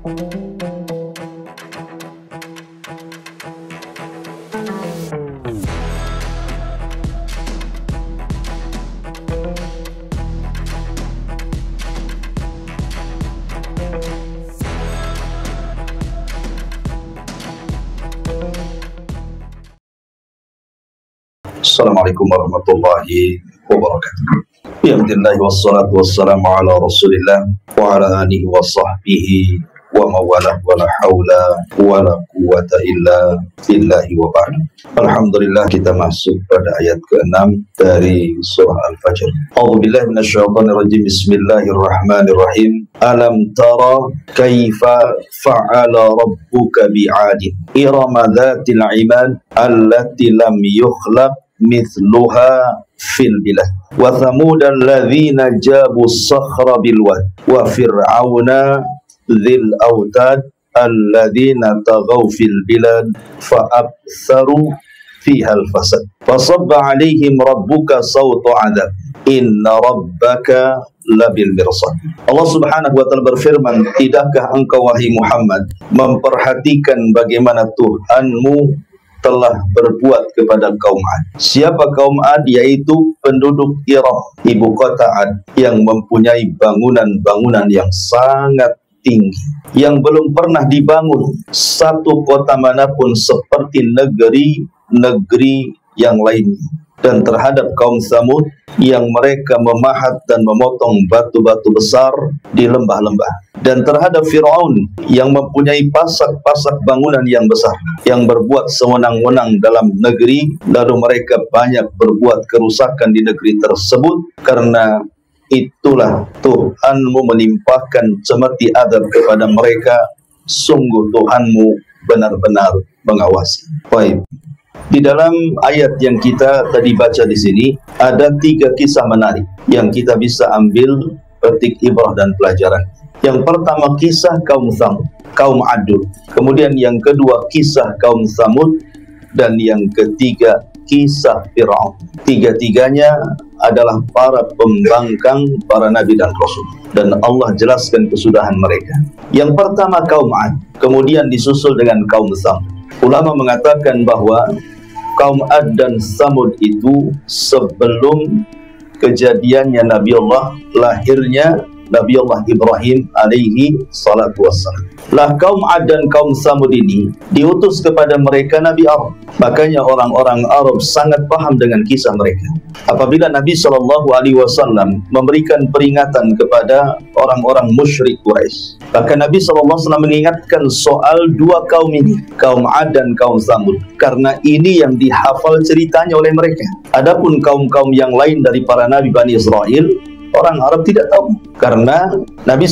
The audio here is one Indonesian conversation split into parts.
Assalamualaikum warahmatullahi wabarakatuh. Bismillah wassalatu wassalamu ala rasulillah wa ala alihi wa sahbihi wa mawalah wa la hawla wa la quwata illa billahi wa ba'd. Alhamdulillah, kita masuk pada ayat ke-6 dari surah Al-Fajr. A'udzubillahi minasyaitonir rajim. Bismillahirrahmanirrahim. Alam tara kaifa fa'ala rabbuka bi'adin irama dhatil 'imad allati lam yukhlaq mithluha fil bilad wa thamud alladhina jabu as-sakhra bil wad wa fir'auna dhil autad alladhina taghaw fil bilad fa aktharu fiha al-fasad fasabba 'alaihim rabbuka sawta 'adab inna rabbaka labil mirsad. Allah Subhanahu wa taala berfirman, tidakkah engkau wahai Muhammad memperhatikan bagaimana Tuhanmu telah berbuat kepada kaum Ad. Siapa kaum Ad? Yaitu penduduk Iram, ibu kota Ad, yang mempunyai bangunan-bangunan yang sangat tinggi, yang belum pernah dibangun satu kota manapun seperti negeri-negeri yang lainnya. Dan terhadap kaum Tsamud yang mereka memahat dan memotong batu-batu besar di lembah-lembah. Dan terhadap Fir'aun yang mempunyai pasak-pasak bangunan yang besar, yang berbuat sewenang-wenang dalam negeri, lalu mereka banyak berbuat kerusakan di negeri tersebut. Karena itulah Tuhanmu menimpakan cemeti adab kepada mereka. Sungguh Tuhanmu benar-benar mengawasi. Baik. Di dalam ayat yang kita tadi baca di sini ada 3 kisah menarik yang kita bisa ambil petik ibrah dan pelajaran. Yang pertama kisah kaum Tsamud, kaum Adud. Kemudian yang kedua kisah kaum Tsamud, dan yang ketiga kisah Fir'aun. Tiga-tiganya adalah para pembangkang para nabi dan rasul, dan Allah jelaskan kesudahan mereka. Yang pertama kaum Ad, kemudian disusul dengan kaum Tsamud. Ulama mengatakan bahwa kaum Ad dan Tsamud itu sebelum kejadiannya Nabi Allah, lahirnya Nabi Allah Ibrahim alaihi salatu wassalam. Lah kaum Ad dan kaum Tsamud ini diutus kepada mereka Nabi Arab. Makanya orang-orang Arab sangat paham dengan kisah mereka. Apabila Nabi SAW memberikan peringatan kepada orang-orang musyrik Quraisy, maka Nabi SAW mengingatkan soal 2 kaum ini, kaum Ad dan kaum Tsamud, karena ini yang dihafal ceritanya oleh mereka. Adapun kaum-kaum yang lain dari para nabi Bani Israel, orang Arab tidak tahu, karena Nabi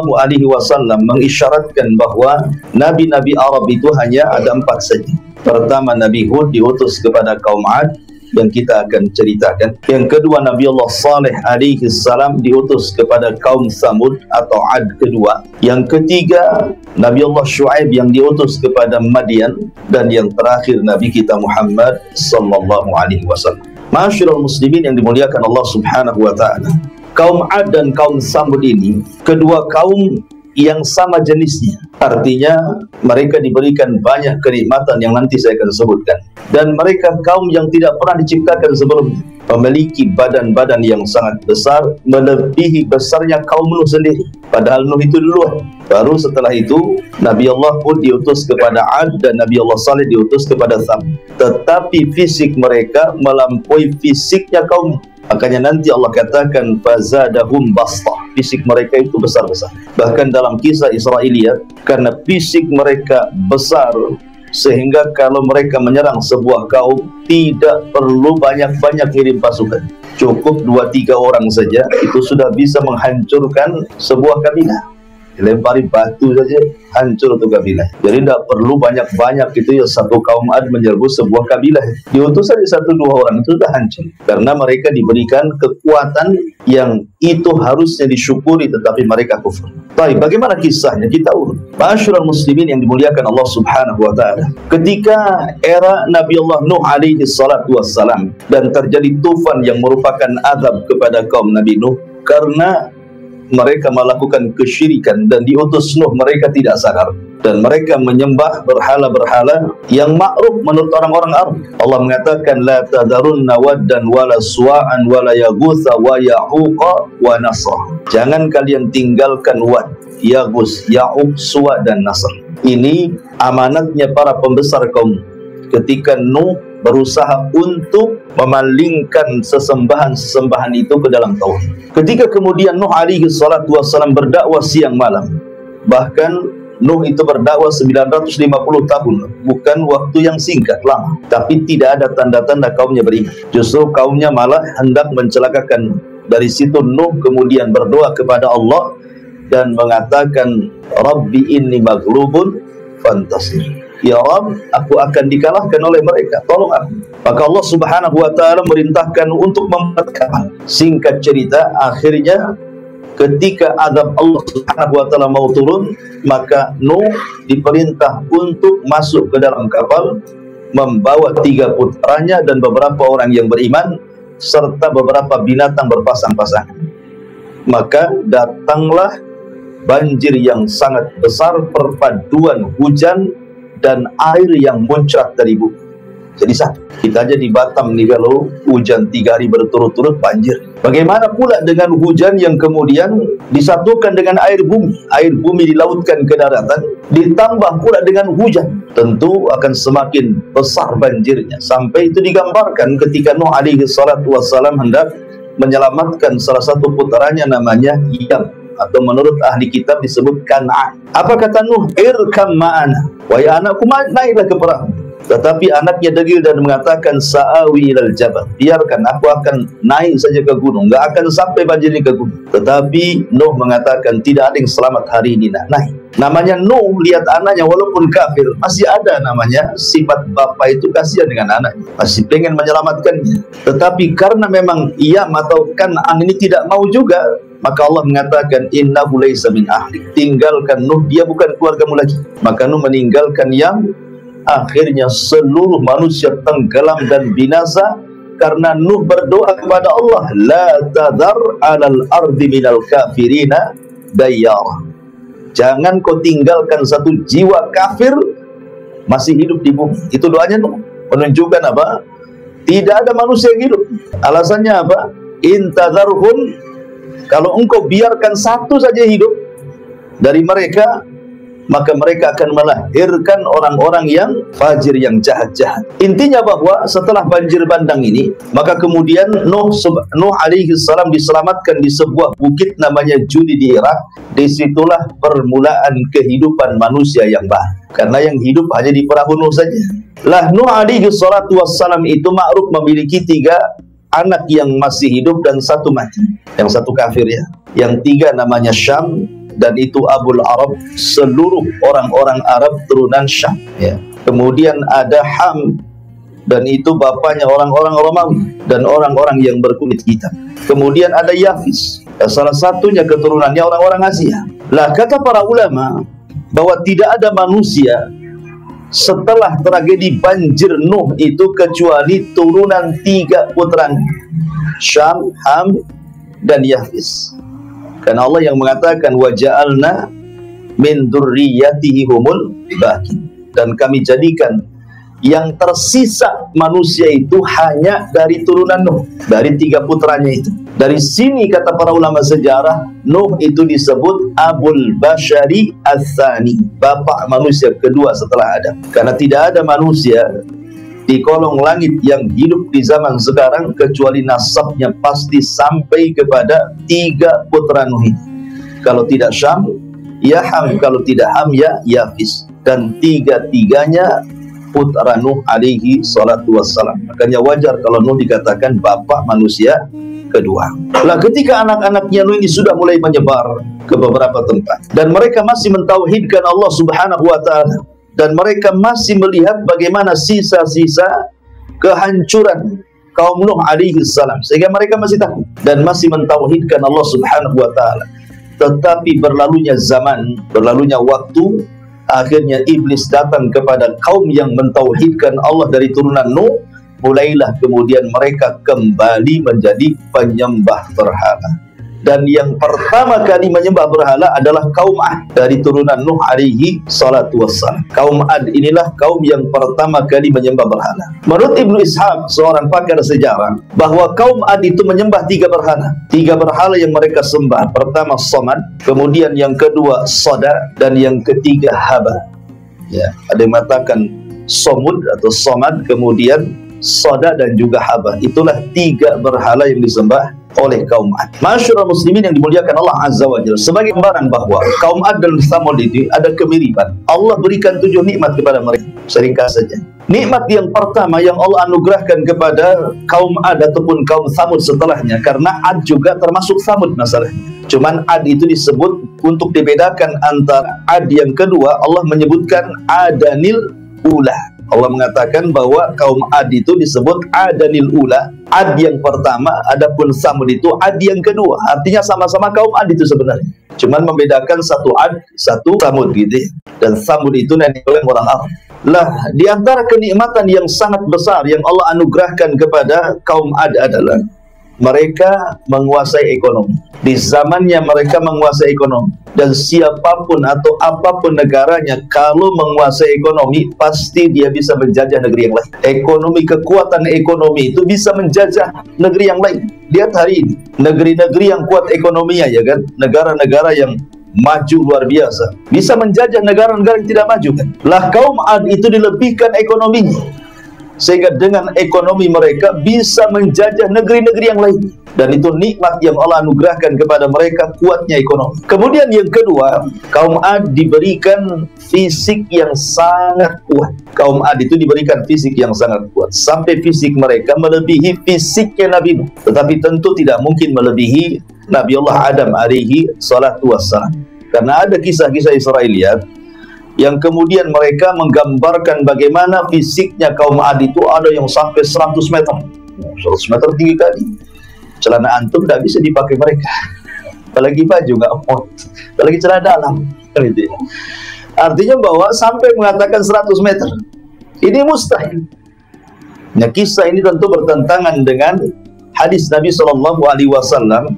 SAW mengisyaratkan bahwa nabi-nabi Arab itu hanya ada 4 saja. Pertama, Nabi Hud diutus kepada kaum Ad yang kita akan ceritakan. Yang kedua, Nabi Allah Saleh alaihi salam diutus kepada kaum Tsamud atau Ad kedua. Yang ketiga, Nabi Allah Syuaib yang diutus kepada Madian. Dan yang terakhir, Nabi kita Muhammad sallallahu alaihi wasallam. Ma'asyiral muslimin yang dimuliakan Allah Subhanahu wa taala, kaum Ad dan kaum Tsamud ini kedua kaum yang sama jenisnya. Artinya mereka diberikan banyak kenikmatan yang nanti saya akan sebutkan. Dan mereka kaum yang tidak pernah diciptakan sebelumnya, memiliki badan-badan yang sangat besar, melebihi besarnya kaum Nuh sendiri. Padahal Nuh itu duluan. Baru setelah itu Nabi Allah pun diutus kepada Ad dan Nabi Allah Saleh diutus kepada Tsamud. Tetapi fisik mereka melampaui fisiknya kaum. Makanya nanti Allah katakan fazadahum bastah, fisik mereka itu besar-besar. Bahkan dalam kisah Israiliyat, karena fisik mereka besar sehingga kalau mereka menyerang sebuah kaum tidak perlu banyak-banyak kirim pasukan. Cukup 2-3 orang saja itu sudah bisa menghancurkan sebuah kabilah. Dilempari batu saja hancur untuk kabilah. Jadi tidak perlu banyak-banyak itu ya, satu kaum Ad menyerbu sebuah kabilah. Diutus saja 1-2 orang itu sudah hancur. Karena mereka diberikan kekuatan yang itu harusnya disyukuri, tetapi mereka kufur. Baik, bagaimana kisahnya? Kita urut. Ma'asyiral muslimin yang dimuliakan Allah Subhanahu wa taala. Ketika era Nabi Allah Nuh alaihi salatu wassalam dan terjadi tufan yang merupakan azab kepada kaum Nabi Nuh, karena mereka melakukan kesyirikan dan diutus Nuh mereka tidak sadar, dan mereka menyembah berhala-berhala yang ma'ruf menurut orang-orang Arab. Allah mengatakan la tadarunna waddan wala suwa'an wala yaghutsa wa ya'uqa wa nasra. Jangan kalian tinggalkan Wad, Yaghus, Ya'uq, Suwa dan Nasr. Ini amanatnya para pembesar kaum ketika Nuh berusaha untuk memalingkan sesembahan-sesembahan itu ke dalam tauhid. Ketika kemudian Nuh alaihi salatu wassalam berdakwah siang malam, bahkan Nuh itu berdakwah 950 tahun, bukan waktu yang singkat, lama. Tapi tidak ada tanda-tanda kaumnya beriman. Justru kaumnya malah hendak mencelakakan Nuh. Dari situ Nuh kemudian berdoa kepada Allah dan mengatakan, Rabbi inni maghlubun fantasir. Ya Rabb, aku akan dikalahkan oleh mereka, tolong aku. Maka Allah subhanahu wa ta'ala merintahkan untuk membuat kapal. Singkat cerita, akhirnya ketika azab Allah subhanahu wa ta'ala mau turun, maka Nuh diperintah untuk masuk ke dalam kapal, membawa 3 putranya dan beberapa orang yang beriman, serta beberapa binatang berpasang-pasangan. Maka datanglah banjir yang sangat besar, perpaduan hujan dan air yang muncrat dari bumi. Jadi satu. Kita aja di Batam nih, kalau hujan 3 hari berturut-turut banjir. Bagaimana pula dengan hujan yang kemudian disatukan dengan air bumi? Air bumi dilautkan ke daratan, ditambah pula dengan hujan. Tentu akan semakin besar banjirnya. Sampai itu digambarkan ketika Nuh alaihi salatu wassalam hendak menyelamatkan salah satu putranya namanya Yam, atau menurut ahli kitab disebut Kan'an. Apa kata Nuh? Irkam ma'ana, wahai anakku, naiklah ke perahu. Tetapi anaknya degil dan mengatakan, sa'awi ilal jabal, biarkan aku akan naik saja ke gunung, enggak akan sampai banjir ini ke gunung. Tetapi Nuh mengatakan, tidak ada yang selamat hari ini, naik. Namanya Nuh, lihat anaknya walaupun kafir, masih ada namanya sifat bapak itu kasihan dengan anaknya, masih pengen menyelamatkannya. Tetapi karena memang Iyam atau Kan'an ini tidak mau juga, maka Allah mengatakan, innahu laysa min ahli, tinggalkan Nuh, dia bukan keluargamu lagi. Maka Nuh meninggalkan Yam. Akhirnya seluruh manusia tenggelam dan binasa karena Nuh berdoa kepada Allah, la tadhar 'alal ardi minal kafirina dayyara. Jangan kau tinggalkan satu jiwa kafir masih hidup di bumi. Itu doanya Nuh, menunjukkan apa? Tidak ada manusia yang hidup. Alasannya apa? In tadharhum, kalau engkau biarkan satu saja hidup dari mereka, maka mereka akan melahirkan orang-orang yang fajir, yang jahat-jahat. Intinya bahwa setelah banjir bandang ini, maka kemudian Nuh alaihi salam diselamatkan di sebuah bukit namanya Judi di Irak. Disitulah permulaan kehidupan manusia yang baru, karena yang hidup hanya di perahu Nuh saja. Lah Nuh alaihi salatu wassalam itu ma'ruf memiliki 3 anak yang masih hidup dan 1 mati. Yang 1 kafir ya. Yang 3 namanya Syam, dan itu Abul Arab, seluruh orang-orang Arab turunan Syam ya. Kemudian ada Ham, dan itu bapaknya orang-orang Romawi dan orang-orang yang berkulit hitam. Kemudian ada Yafis, salah satunya keturunannya orang-orang Asia. Lah kata para ulama bahwa tidak ada manusia setelah tragedi banjir Nuh itu kecuali turunan 3 putranya, Syam, Ham, dan Yafis. Karena Allah yang mengatakan waja'alna min dzurriyyatihi humul baqin, dan kami jadikan yang tersisa manusia itu hanya dari turunan Nuh, dari 3 putranya itu. Dari sini kata para ulama sejarah, Nuh itu disebut Abul Bashari Ats-Tsani, bapak manusia kedua setelah Adam. Karena tidak ada manusia di kolong langit yang hidup di zaman sekarang kecuali nasabnya pasti sampai kepada 3 putra Nuh ini. Kalau tidak Syam, ya Ham, kalau tidak Ham, ya Yafis. Dan 3-tiganya putra Nuh alaihi salatu wassalam. Makanya wajar kalau Nuh dikatakan bapak manusia kedua. Lah ketika anak-anaknya Nuh ini sudah mulai menyebar ke beberapa tempat, dan mereka masih mentauhidkan Allah subhanahu wa ta'ala, dan mereka masih melihat bagaimana sisa-sisa kehancuran kaum Nuh alaihi salam, sehingga mereka masih takut dan masih mentauhidkan Allah subhanahu wa ta'ala. Tetapi berlalunya zaman, berlalunya waktu, akhirnya iblis datang kepada kaum yang mentauhidkan Allah dari turunan Nuh. Mulailah kemudian mereka kembali menjadi penyembah berhala. Dan yang pertama kali menyembah berhala adalah kaum Ad dari turunan Nuh alaihi salatu wassalam. Kaum Ad inilah kaum yang pertama kali menyembah berhala. Menurut Ibnu Ishaq, seorang pakar sejarah, bahwa kaum Ad itu menyembah 3 berhala. 3 berhala yang mereka sembah. Pertama Samad, kemudian yang kedua Sada, dan yang ketiga Haba. Ya, ada yang mengatakan Somud atau Samad, kemudian Sada dan juga Haba. Itulah 3 berhala yang disembah oleh kaum Ad. Masyarul muslimin yang dimuliakan Allah Azza wa Jalla, sebagai gambaran bahwa kaum Ad dan Samud ini ada kemiripan. Allah berikan 7 nikmat kepada mereka. Seringkas saja. Nikmat yang pertama yang Allah anugerahkan kepada kaum Ad ataupun kaum Samud setelahnya, karena Ad juga termasuk Samud masalahnya. Cuman Ad itu disebut untuk dibedakan antara Ad yang kedua. Allah menyebutkan Adanil Ula. Allah mengatakan bahwa kaum Ad itu disebut Adanil Ula, Ad yang pertama, adapun Samud itu Ad yang kedua. Artinya sama-sama kaum Ad itu sebenarnya, cuman membedakan satu Ad, satu Samud gitu. Dan Samud itu nanti oleh orang Arab. Lah, di antara kenikmatan yang sangat besar yang Allah anugerahkan kepada kaum Ad adalah mereka menguasai ekonomi. Di zamannya mereka menguasai ekonomi. Dan siapapun atau apapun negaranya, kalau menguasai ekonomi, pasti dia bisa menjajah negeri yang lain. Ekonomi, kekuatan ekonomi itu bisa menjajah negeri yang lain. Lihat hari ini, negeri-negeri yang kuat ekonominya, ya kan, negara-negara yang maju luar biasa, bisa menjajah negara-negara yang tidak maju kan. Lah, kaum Ad itu dilebihkan ekonominya, sehingga dengan ekonomi mereka bisa menjajah negeri-negeri yang lain. Dan itu nikmat yang Allah anugerahkan kepada mereka, kuatnya ekonomi. Kemudian yang kedua, kaum Ad diberikan fisik yang sangat kuat. Kaum Ad itu diberikan fisik yang sangat kuat, sampai fisik mereka melebihi fisiknya Nabi Nuh. Tetapi tentu tidak mungkin melebihi Nabi Allah Adam alaihi salatu wassalam. Karena ada kisah-kisah Israiliyat yang kemudian mereka menggambarkan bagaimana fisiknya kaum Ad itu. Ada yang sampai 100 meter 100 meter tinggi kali. Celana antum tidak bisa dipakai mereka, apalagi baju nggak mau, apalagi celana dalam. Artinya bahwa sampai mengatakan 100 meter ini mustahil. Nah, kisah ini tentu bertentangan dengan hadis Nabi SAW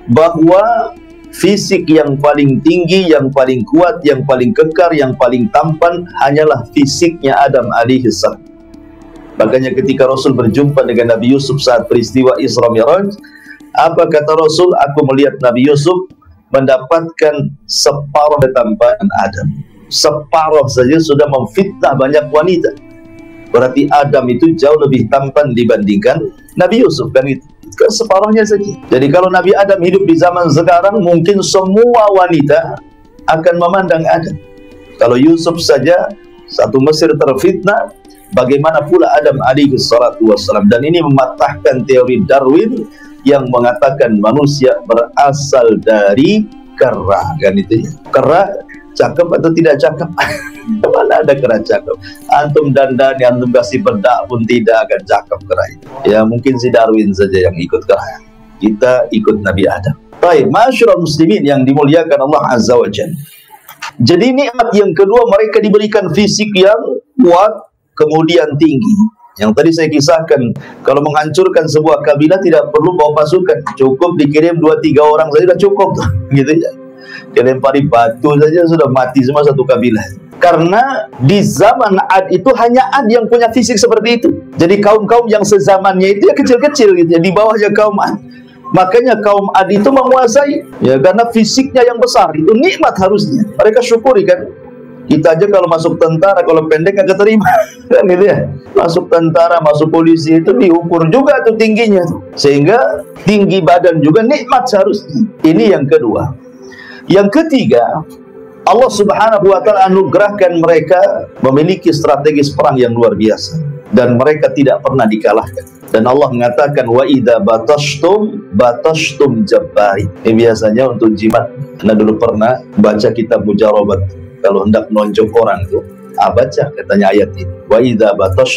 bahwa fisik yang paling tinggi, yang paling kuat, yang paling kekar, yang paling tampan hanyalah fisiknya Adam alaihissalam. Makanya ketika Rasul berjumpa dengan Nabi Yusuf saat peristiwa Isra Mi'raj, apa kata Rasul? Aku melihat Nabi Yusuf mendapatkan separuh ketampanan Adam. Separuh saja sudah memfitnah banyak wanita. Berarti Adam itu jauh lebih tampan dibandingkan Nabi Yusuf, kan itu separuhnya saja. Jadi kalau Nabi Adam hidup di zaman sekarang, mungkin semua wanita akan memandang Adam. Kalau Yusuf saja satu Mesir terfitnah, bagaimana pula Adam alaihi salatu wassalam. Dan ini mematahkan teori Darwin yang mengatakan manusia berasal dari kera, kan itu ya. Kera cakep atau tidak cakep? Mana ada kera cakep? Antum dandan, antum kasih bedak pun tidak akan cakep kera itu. Ya mungkin si Darwin saja yang ikut kera. Kita ikut Nabi Adam. Baik, masyarul muslimin yang dimuliakan Allah Azza wa Jalla. Jadi nikmat yang kedua, mereka diberikan fisik yang kuat, kemudian tinggi. Yang tadi saya kisahkan, kalau menghancurkan sebuah kabilah tidak perlu bawa pasukan, cukup dikirim 2-3 orang saja sudah cukup, gitu ya. Dilempari batu saja sudah mati semua satu kabilah. Karena di zaman Ad itu hanya Ad yang punya fisik seperti itu. Jadi kaum-kaum yang sezamannya itu ya kecil-kecil gitu ya, di bawahnya kaum Ad. Makanya kaum Ad itu menguasai, ya karena fisiknya yang besar, itu nikmat harusnya. Mereka syukuri kan. Kita aja kalau masuk tentara, kalau pendek agak terima, kan gitu ya. Masuk tentara, masuk polisi itu diukur juga tuh tingginya, sehingga tinggi badan juga nikmat seharusnya. Ini yang kedua. Yang ketiga, Allah Subhanahu wa Ta'ala anugerahkan mereka memiliki strategis perang yang luar biasa, dan mereka tidak pernah dikalahkan. Dan Allah mengatakan wa idza batashtum jabbari. Ini biasanya untuk jimat. Karena dulu pernah baca kitab Mujarabat. Kalau hendak nonjok orang tuh, baca katanya ayat ini. Wa idza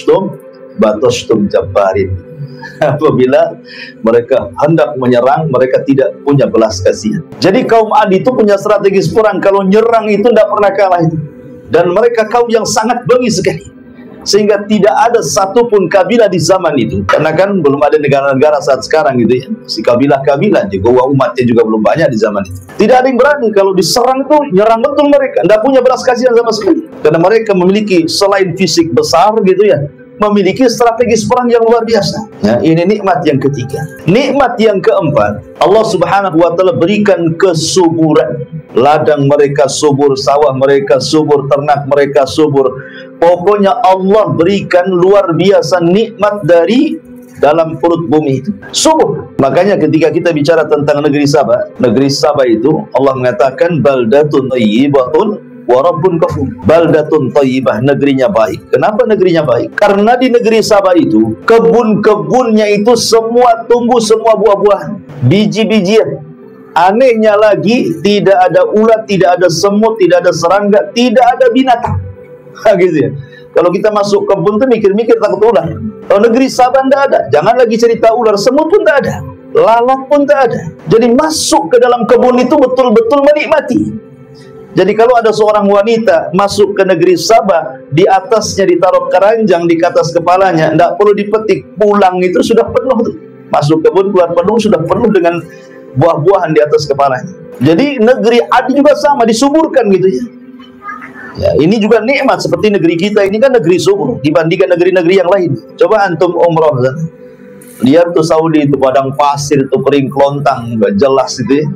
batashtum jabbarin. Apabila mereka hendak menyerang, mereka tidak punya belas kasihan. Jadi kaum Ad itu punya strategis perang. Kalau nyerang itu tidak pernah kalah itu. Dan mereka kaum yang sangat bengis sekali. Sehingga tidak ada satupun kabilah di zaman itu, karena kan belum ada negara-negara saat sekarang gitu ya, si kabilah-kabilah juga, umatnya juga belum banyak di zaman itu. Tidak ada yang berani kalau diserang itu nyerang betul mereka, tidak punya belas kasihan sama sekali, karena mereka memiliki selain fisik besar gitu ya, memiliki strategis perang yang luar biasa. Ya, ini nikmat yang ketiga. Nikmat yang keempat, Allah Subhanahu wa taala berikan kesuburan. Ladang mereka subur, sawah mereka subur, ternak mereka subur. Pokoknya Allah berikan luar biasa nikmat dari dalam perut bumi itu. Subur. Makanya ketika kita bicara tentang negeri Sabah itu Allah mengatakan baldatun thayyibatun wa rabbun ghafur. Baldatun thayyibah, negerinya baik. Kenapa negerinya baik? Karena di negeri Sabah itu kebun-kebunnya itu semua tumbuh semua buah-buahan, biji-bijian. Anehnya lagi, tidak ada ulat, tidak ada semut, tidak ada serangga, tidak ada binatang. Gitu ya. Kalau kita masuk kebun tuh mikir-mikir takut ular. Kalau negeri Sabah tidak ada. Jangan lagi cerita ular, semut pun tidak ada, lalat pun tidak ada. Jadi masuk ke dalam kebun itu betul-betul menikmati. Jadi kalau ada seorang wanita masuk ke negeri Sabah, di atasnya ditaruh keranjang di atas kepalanya, tidak perlu dipetik, pulang itu sudah penuh tuh. Masuk kebun keluar penuh, sudah penuh dengan buah-buahan di atas kepalanya. Jadi negeri Adi juga sama, disuburkan gitu ya. Ya, ini juga nikmat seperti negeri kita ini kan negeri subur dibandingkan negeri-negeri yang lain. Coba antum umroh, lihat tuh Saudi itu padang pasir itu kering kelontang, nggak jelas itu ya.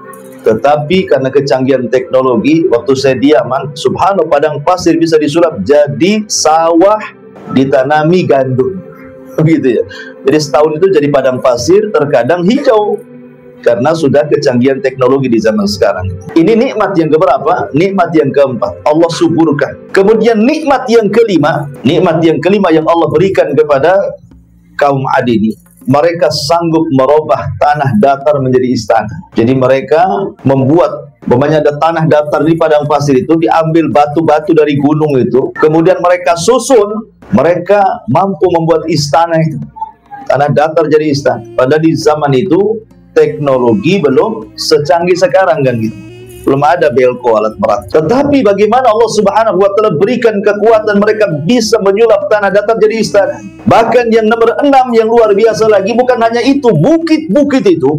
Tetapi karena kecanggihan teknologi, waktu saya di Yaman, subhanallah, padang pasir bisa disulap jadi sawah, ditanami gandum, begitu ya. Jadi setahun itu jadi padang pasir, terkadang hijau, karena sudah kecanggihan teknologi di zaman sekarang. Ini nikmat yang keberapa? Nikmat yang keempat, Allah suburkan. Kemudian nikmat yang kelima yang Allah berikan kepada kaum Ad ini, mereka sanggup merubah tanah datar menjadi istana. Jadi mereka membuat, umpamanya ada tanah datar di padang pasir itu, diambil batu-batu dari gunung itu, kemudian mereka susun, mereka mampu membuat istana itu. Tanah datar jadi istana. Pada di zaman itu teknologi belum secanggih sekarang kan gitu. Belum ada belko, alat berat. Tetapi bagaimana Allah Subhanahu wa taala berikan kekuatan mereka bisa menyulap tanah datar jadi istana. Bahkan yang nomor 6 yang luar biasa lagi, bukan hanya itu, bukit-bukit itu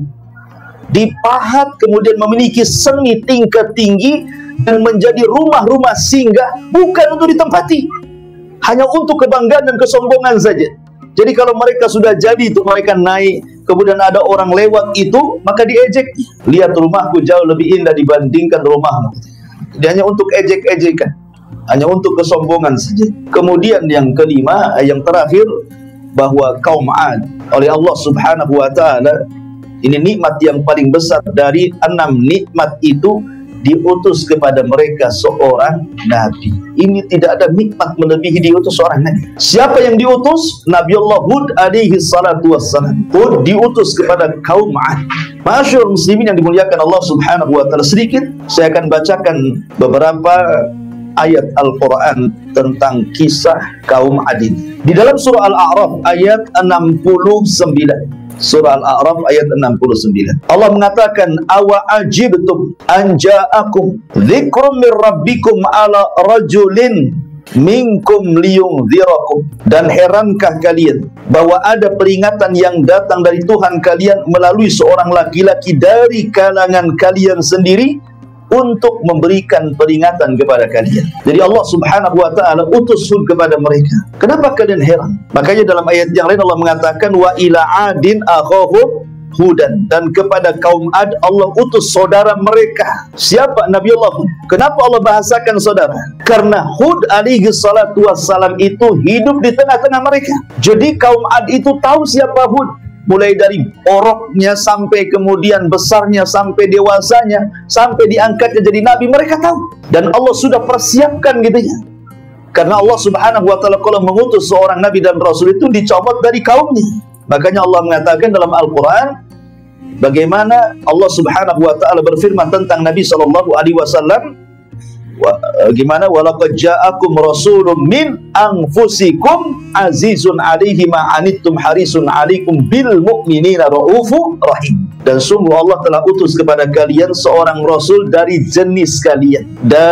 dipahat kemudian memiliki seni tingkat tinggi dan menjadi rumah-rumah singgah, bukan untuk ditempati, hanya untuk kebanggaan dan kesombongan saja. Jadi kalau mereka sudah jadi itu, mereka naik, kemudian ada orang lewat itu, maka diejek. Lihat rumahku jauh lebih indah dibandingkan rumahmu. Jadi hanya untuk ejek-ejekan, hanya untuk kesombongan saja. Kemudian yang kelima, yang terakhir, bahwa kaum Ad oleh Allah Subhanahu wa taala, ini nikmat yang paling besar dari 6 nikmat itu, diutus kepada mereka seorang nabi. Ini tidak ada nikmat melebihi diutus seorang nabi. Siapa yang diutus? Nabiullah Hud alaihi salatu wassalam. Hud diutus kepada kaum Ad. Masyaallah muslimin yang dimuliakan Allah Subhanahu wa taala, sedikit saya akan bacakan beberapa ayat Al-Quran tentang kisah kaum Ad ini. Di dalam surah Al-A'raf ayat 69. Surah Al-A'raf ayat 69. Allah mengatakan, awa ajibtum an ja'akum dzikrum mir rabbikum ala rajulin minkum liyunzirakum. Dan herankah kalian bahwa ada peringatan yang datang dari Tuhan kalian melalui seorang laki-laki dari kalangan kalian sendiri untuk memberikan peringatan kepada kalian. Jadi Allah Subhanahu wa taala utus Hud kepada mereka. Kenapa kalian heran? Makanya dalam ayat yang lain Allah mengatakan, wa ila adin akhahum Hudan, dan kepada kaum Ad Allah utus saudara mereka. Siapa? Nabiullah Hud. Kenapa Allah bahasakan saudara? Karena Hud alaihi salatu wassalam itu hidup di tengah-tengah mereka. Jadi kaum Ad itu tahu siapa Hud. Mulai dari oroknya sampai kemudian besarnya, sampai dewasanya, sampai diangkatnya jadi nabi, mereka tahu. Dan Allah sudah persiapkan gitu ya. Karena Allah Subhanahu wa taala kalau mengutus seorang nabi dan rasul itu dicopot dari kaumnya. Makanya Allah mengatakan dalam Al-Quran, bagaimana Allah Subhanahu wa taala berfirman tentang Nabi sallallahu alaihi wasallam, Gimana? Walaqad ja'akum rasulun min anfusikum azizun 'alaihi ma 'anittum harisun 'alaikum bil mu'minina raufur rahim. Dan sungguh Allah telah utus kepada kalian seorang rasul dari jenis kalian,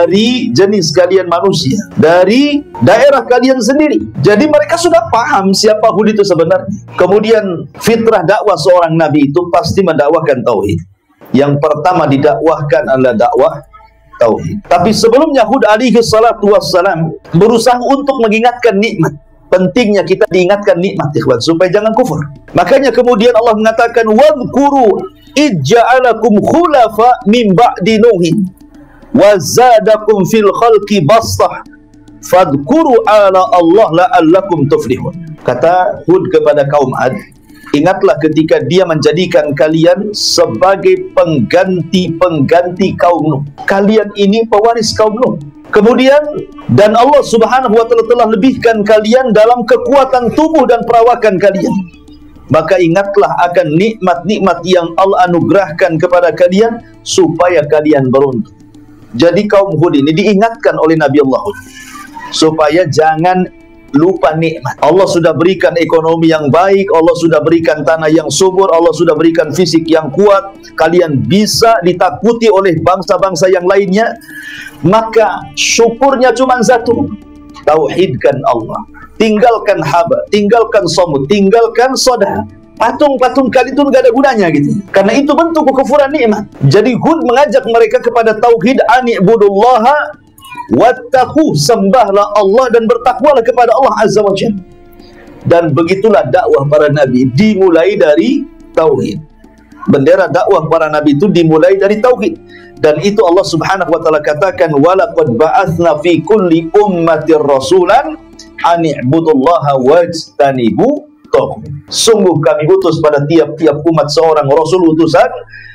manusia, dari daerah kalian sendiri. Jadi mereka sudah paham siapa Hud itu sebenarnya. Kemudian fitrah dakwah seorang nabi itu pasti mendakwahkan tauhid. Yang pertama didakwahkan adalah dakwah tauhid. Tapi sebelumnya Hud alaihi salatu wassalam berusaha untuk mengingatkan nikmat. Pentingnya kita diingatkan nikmat, ikhwan, supaya jangan kufur. Makanya kemudian Allah mengatakan wadhkuru ij'alakum khulafa min ba'di nuhin wa zadakum fil khalqi bastah fadhkuru ala Allah la'allakum tuflihun. Kata Hud kepada kaum Ad, ingatlah ketika dia menjadikan kalian sebagai pengganti kaum Nuh. Kalian ini pewaris kaum Nuh. Kemudian, dan Allah subhanahu wa ta'ala telah lebihkan kalian dalam kekuatan tubuh dan perawakan kalian. Maka ingatlah akan nikmat-nikmat yang Allah anugerahkan kepada kalian, supaya kalian beruntung. Jadi kaum Hud ini diingatkan oleh Nabi Allah Hud, supaya jangan lupa nikmat. Allah sudah berikan ekonomi yang baik, Allah sudah berikan tanah yang subur, Allah sudah berikan fisik yang kuat. Kalian bisa ditakuti oleh bangsa-bangsa yang lainnya. Maka syukurnya cuma satu, tauhidkan Allah, tinggalkan haba, tinggalkan somut, tinggalkan sodah. Patung-patung kali itu nggak ada gunanya gitu. Karena itu bentuk kekufuran nikmat. Jadi Hud mengajak mereka kepada tauhid, ani'budullaha wattaqu, sembahlah Allah dan bertakwalah kepada Allah azza wa jalla. Dan begitulah dakwah para nabi, dimulai dari tauhid. Bendera dakwah para nabi itu dimulai dari tauhid. Dan itu Allah subhanahu wa ta'ala katakan, walaqad ba'athna fi kulli ummatir rasulan ani'budullaha wajtanibu taghut. Sungguh kami utus pada tiap-tiap umat seorang rasul utusan,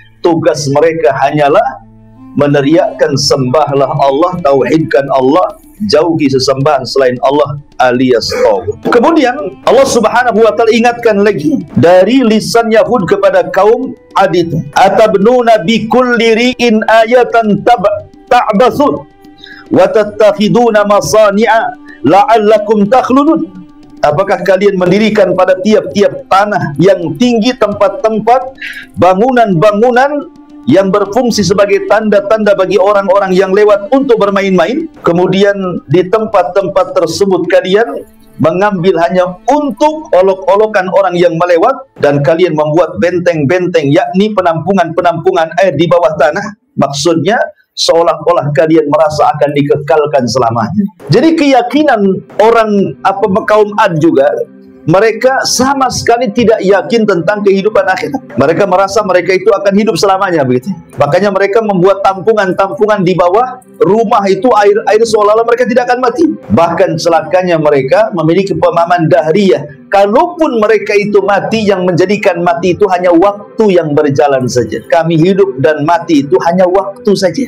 tugas mereka hanyalah meneriakkan sembahlah Allah, tauhidkan Allah, jauhi sesembahan selain Allah alias taghut. Kemudian Allah subhanahu wa ta'ala ingatkan lagi dari lisan Yahud kepada kaum Ad itu, atabnuna bi kulli ri'in ayatan ta'basun wa tattakhiduna masani'a la'allakum takhludun. Apakah kalian mendirikan pada tiap-tiap tanah yang tinggi tempat-tempat bangunan-bangunan yang berfungsi sebagai tanda-tanda bagi orang-orang yang lewat untuk bermain-main? Kemudian di tempat-tempat tersebut kalian mengambil hanya untuk olok-olokan orang yang melewat, dan kalian membuat benteng-benteng, yakni penampungan-penampungan air di bawah tanah. Maksudnya seolah-olah kalian merasa akan dikekalkan selamanya. Jadi keyakinan orang kaum Ad juga, mereka sama sekali tidak yakin tentang kehidupan akhirat. Mereka merasa mereka itu akan hidup selamanya begitu. Makanya mereka membuat tampungan-tampungan di bawah rumah itu, air seolah-olah mereka tidak akan mati. Bahkan celakanya mereka memiliki pemahaman dahriyah. Kalaupun mereka itu mati, yang menjadikan mati itu hanya waktu yang berjalan saja. Kami hidup dan mati itu hanya waktu saja.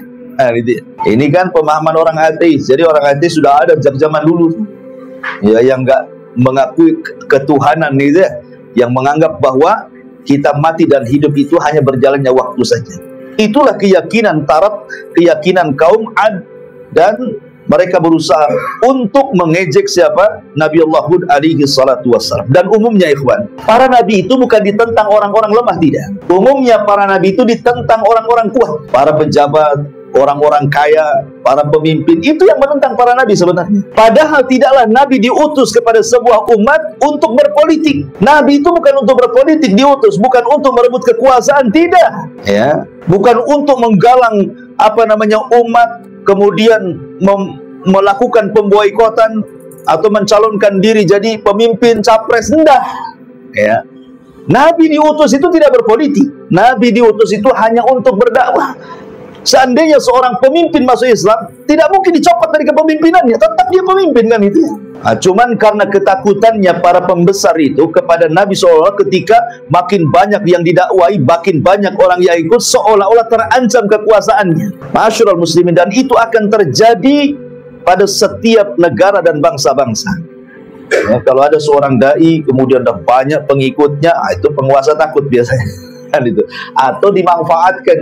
Ini kan pemahaman orang ateis. Jadi orang ateis sudah ada sejak zaman dulu. Ya, yang enggak mengakui ketuhanan itu, yang menganggap bahwa kita mati dan hidup itu hanya berjalannya waktu saja. Itulah keyakinan keyakinan kaum Ad, dan mereka berusaha untuk mengejek siapa? Nabi Allah Hud alaihi salatu wassalam. Dan umumnya ikhwan, para nabi itu bukan ditentang orang-orang lemah, tidak. Umumnya para nabi itu ditentang orang-orang kuat, para pejabat, orang-orang kaya, para pemimpin. Itu yang menentang para nabi sebenarnya. Padahal tidaklah nabi diutus kepada sebuah umat untuk berpolitik. Nabi itu bukan untuk berpolitik diutus, bukan untuk merebut kekuasaan, tidak. Ya, bukan untuk menggalang umat, kemudian melakukan pemboikotan atau mencalonkan diri jadi pemimpin capres, enggak. Ya. Nabi diutus itu tidak berpolitik. Nabi diutus itu hanya untuk berdakwah. Seandainya seorang pemimpin masuk Islam, tidak mungkin dicopot dari kepemimpinannya, tetap dia pemimpin kan itu ya. Nah, cuman karena ketakutannya para pembesar itu kepada Nabi SAW, ketika makin banyak yang didakwai, makin banyak orang yang ikut, seolah-olah terancam kekuasaannya. Masyarul muslimin, dan itu akan terjadi pada setiap negara dan bangsa-bangsa. Ya, kalau ada seorang dai kemudian ada banyak pengikutnya, itu penguasa takut biasanya. kan itu, atau dimanfaatkan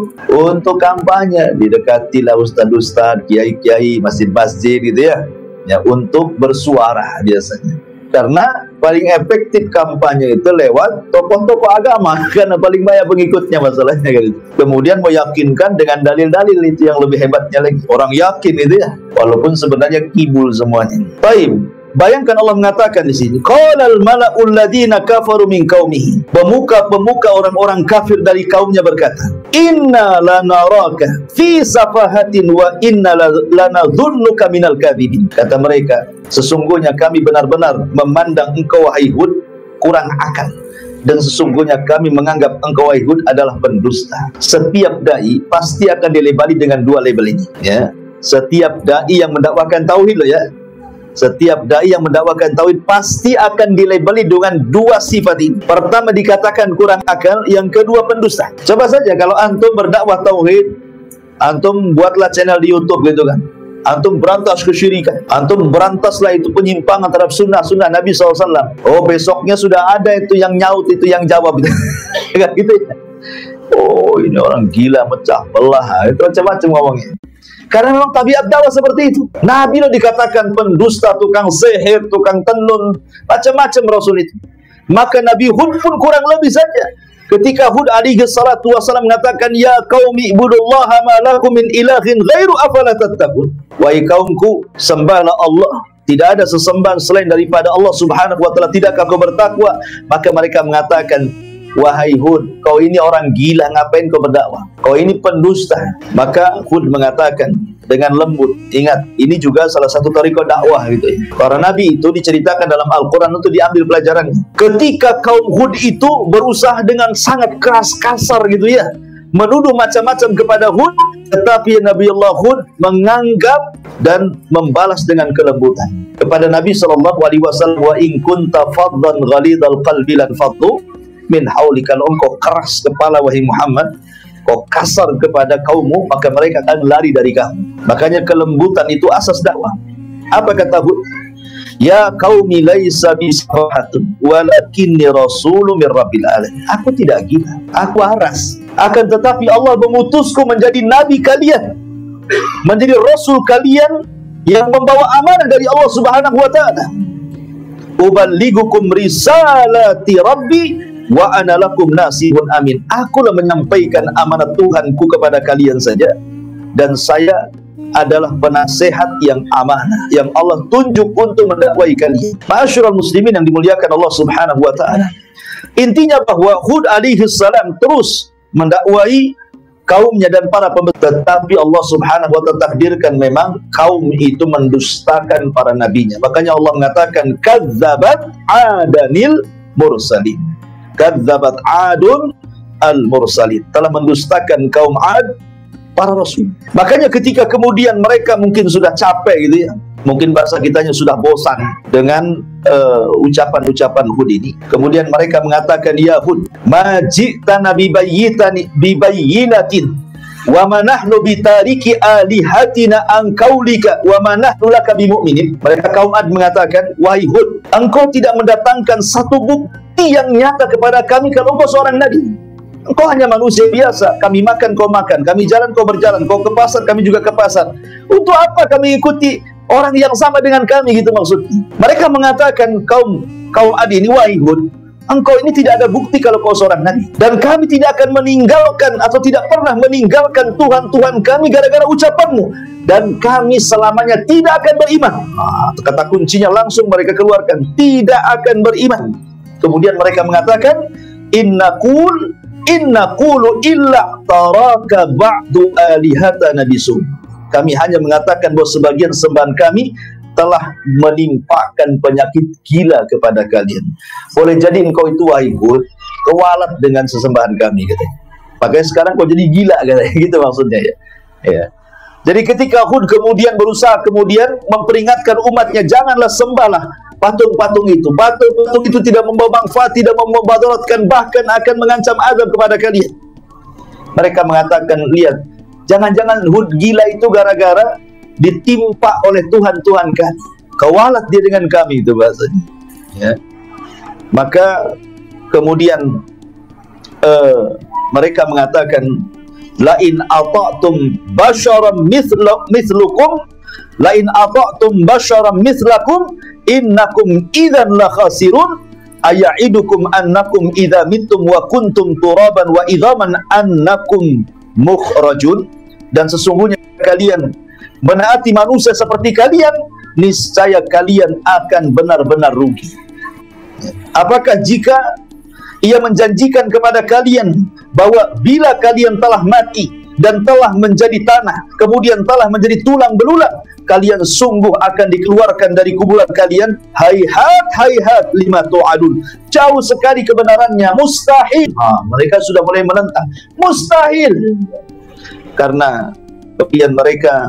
untuk kampanye, didekatilah ustaz-ustaz, kiai-kiai, masjid-masjid gitu ya, untuk bersuara biasanya. Karena paling efektif kampanye itu lewat tokoh-tokoh agama, karena paling banyak pengikutnya masalahnya kan itu. Kemudian meyakinkan dengan dalil-dalil, itu yang lebih hebatnya lagi. Orang yakin itu ya, walaupun sebenarnya kibul semuanya. Baik. Bayangkan Allah mengatakan di sini, qalal mala'ul ladzina kafaru min qaumihi. Pemuka-pemuka orang-orang kafir dari kaumnya berkata, inna lanaraka fi safahatin wa inna lanadhunnuka minal kadhibin. Kata mereka, sesungguhnya kami benar-benar memandang engkau wahai Hud kurang akal, dan sesungguhnya kami menganggap engkau wahai Hud adalah pendusta. Setiap dai pasti akan dilabeli dengan dua label ini, ya. Setiap dai yang mendakwakan tauhid loh ya. Setiap dai yang mendakwakan tauhid pasti akan dilabeli dengan dua sifat ini. Pertama dikatakan kurang akal, yang kedua pendusta. Coba saja kalau antum berdakwah tauhid, antum buatlah channel di YouTube gitu kan, antum berantas kesyirikan, antum berantaslah itu penyimpangan terhadap sunnah Nabi SAW. Oh, besoknya sudah ada itu yang nyaut, itu yang jawab gitu ya. Oh, ini orang gila, mecah belah, itu macam-macam ngomongnya. Karena memang tabiat dakwah seperti itu. Nabi lo dikatakan pendusta, tukang sihir, tukang tenun, macam-macam Rasul itu. Maka Nabi Hud pun kurang lebih saja. Ketika Hud alaihi salatu wasallam mengatakan, ya qaumi ibudullaha ma lakum min ilahin ghairu afala tattaqun. Wahai kaumku, sembahlah Allah. Tidak ada sesembahan selain daripada Allah Subhanahu wa taala. Tidakkah kau bertakwa? Maka mereka mengatakan, wahai Hud, kau ini orang gila, ngapain kau berdakwah? Kau ini pendusta. Maka Hud mengatakan dengan lembut, ingat, ini juga salah satu tariqah dakwah gitu ya. Para nabi itu diceritakan dalam Al-Quran untuk diambil pelajarannya. Ketika kaum Hud itu berusaha dengan sangat keras, kasar gitu ya, menuduh macam-macam kepada Hud, tetapi Nabi Allah Hud menganggap dan membalas dengan kelembutan kepada Nabi SAW. Wa in kunta faddan ghalidhal qalbi lan faddu min hauli. Kalau engkau keras kepala wahai Muhammad, kau kasar kepada kaummu, maka mereka akan lari dari kamu. Makanya kelembutan itu asas dakwah. Apa kata Hud? Ya qaumi laisa bi safahatun walakinni rasulun min rabbil alamin. Aku tidak gila, aku waras. Akan tetapi Allah mengutusku menjadi nabi kalian, menjadi rasul kalian yang membawa amanah dari Allah Subhanahu wa taala. Uballigukum risalati rabbi wa ana lakum nasihun amin. Akulah menyampaikan amanat Tuhanku kepada kalian saja, dan saya adalah penasehat yang amanah yang Allah tunjuk untuk mendakwai kalian. Ma'asyiral muslimin yang dimuliakan Allah Subhanahu wa taala. Intinya bahwa Hud alaihi salam terus mendakwai kaumnya dan para pembesar, tetapi Allah Subhanahu wa taala takdirkan memang kaum itu mendustakan para nabinya. Makanya Allah mengatakan kadzabat adanil mursalin. Kadzabat adun al-mursalin, telah mendustakan kaum Ad para rasul. Makanya ketika kemudian mereka mungkin sudah capek gitu ya, mungkin bahasa kitanya sudah bosan dengan ucapan-ucapan Hud ini, kemudian mereka mengatakan, ya Hud, ma ji'tana bibayyinatin wa ma nahnu bitariki alihatina an qaulika wa ma nahnu laka bimu'minin. Mereka kaum Ad mengatakan, wahai Hud, engkau tidak mendatangkan satu bukti yang nyata kepada kami kalau engkau seorang nabi. Engkau hanya manusia biasa. Kami makan, kau makan. Kami jalan, kau berjalan. Kau ke pasar, kami juga ke pasar. Untuk apa kami ikuti orang yang sama dengan kami, gitu maksudnya. Mereka mengatakan kaum Ad ini, wahai Hud, engkau ini tidak ada bukti kalau kau seorang nabi, dan kami tidak akan meninggalkan atau tidak pernah meninggalkan Tuhan-Tuhan kami gara-gara ucapanmu, dan kami selamanya tidak akan beriman. Kata kuncinya langsung mereka keluarkan, tidak akan beriman. Kemudian mereka mengatakan, inna qulu illa taraka ba'du alihatana bisu. Kami hanya mengatakan bahwa sebagian sembahan kami telah menimpakan penyakit gila kepada kalian. Boleh jadi engkau itu, wahai Hud, kewalat dengan sesembahan kami, katanya. Makanya sekarang kau jadi gila, katanya. Gitu maksudnya ya. Ya. Jadi ketika Hud kemudian berusaha memperingatkan umatnya, janganlah sembahlah patung-patung itu. Patung-patung itu tidak membawa manfaat, tidak memudaratkan, bahkan akan mengancam azab kepada kalian. Mereka mengatakan, lihat, jangan-jangan Hud gila itu gara-gara ditimpa oleh Tuhan-Tuhan kami. Kewalat dia dengan kami, itu bahasanya. Ya. Maka kemudian mereka mengatakan, lain ata'tum basyaram mithlukum, lain ata'tum basyaram mithlakum innakum idzan la khasirun aya'idukum annakum idza mittum wa kuntum turaban wa idzaman annakum mukhrajun. Dan sesungguhnya kalian menaati manusia seperti kalian, niscaya kalian akan benar-benar rugi. Apakah jika ia menjanjikan kepada kalian bahwa bila kalian telah mati dan telah menjadi tanah, kemudian telah menjadi tulang belulang, kalian sungguh akan dikeluarkan dari kuburan kalian? Hayhat, hayhat lima tu'adun. Jauh sekali kebenarannya, mustahil. Mereka sudah mulai menentang, mustahil. Karena kemudian mereka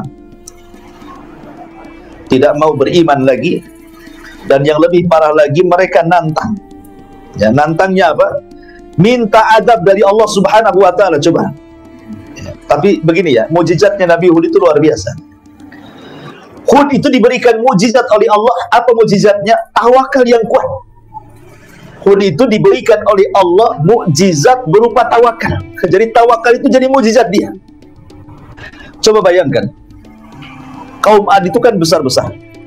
tidak mau beriman lagi. Dan yang lebih parah lagi, mereka nantang. Ya, nantangnya apa? Minta adab dari Allah Subhanahu wa Ta'ala. Coba. Ya, tapi begini ya, mujizatnya Nabi Hud itu luar biasa. Hud itu diberikan mujizat oleh Allah. Apa mujizatnya? Tawakal yang kuat. Hud itu diberikan oleh Allah mujizat berupa tawakal. Jadi tawakal itu jadi mujizat dia. Coba bayangkan, kaum Ad itu kan besar-besar,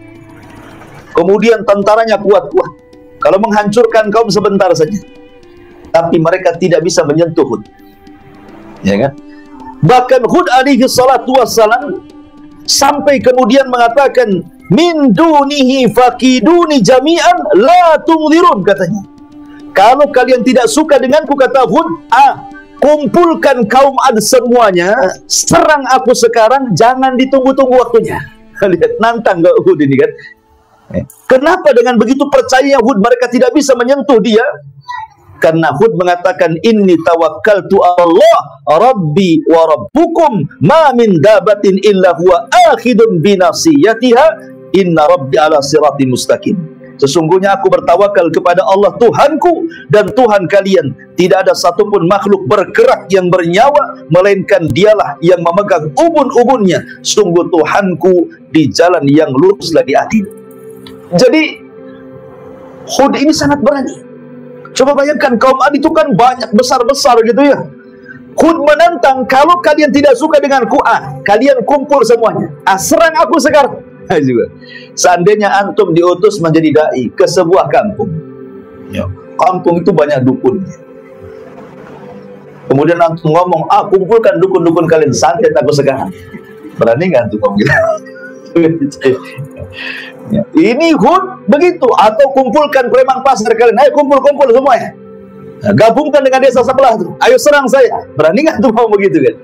kemudian tentaranya kuat-kuat, kalau menghancurkan kaum sebentar saja, tapi mereka tidak bisa menyentuh Hud, ya kan? Bahkan Hud alaihi salatu wassalam sampai kemudian mengatakan, min dunihi fakiduni jami'an la tungzirun, katanya. Kalau kalian tidak suka denganku, kata Hud, kumpulkan kaum Ad semuanya, serang aku sekarang, jangan ditunggu-tunggu waktunya. Lihat, nantang gak Hud ini kan? Kenapa dengan begitu percaya Hud mereka tidak bisa menyentuh dia? Karena Hud mengatakan, inni tawakkaltu Allah rabbi wa rabbukum ma min dabatin illa huwa akhidun binasiyatiha inna rabbi ala siratin mustaqim. Sesungguhnya aku bertawakal kepada Allah Tuhanku dan Tuhan kalian. Tidak ada satupun makhluk bergerak yang bernyawa, melainkan dialah yang memegang ubun-ubunnya. Sungguh Tuhanku di jalan yang lurus lagi adil. Jadi Hud ini sangat berani. Coba bayangkan, kaum Ad itu kan banyak, besar-besar gitu ya. Hud menantang, kalau kalian tidak suka denganku, kalian kumpul semuanya, serang aku sekarang. Juga. Seandainya antum diutus menjadi dai ke sebuah kampung, ya, kampung itu banyak dukunnya, kemudian antum ngomong, kumpulkan dukun-dukun kalian, santet aku sekarang, berani nggak antum ngomong gitu? Ya, ini Hud begitu. Atau kumpulkan preman pasar kalian, ayo kumpul-kumpul semuanya, nah, gabungkan dengan desa sebelah tuh, ayo serang saya, berani nggak antum ngomong begitu kan?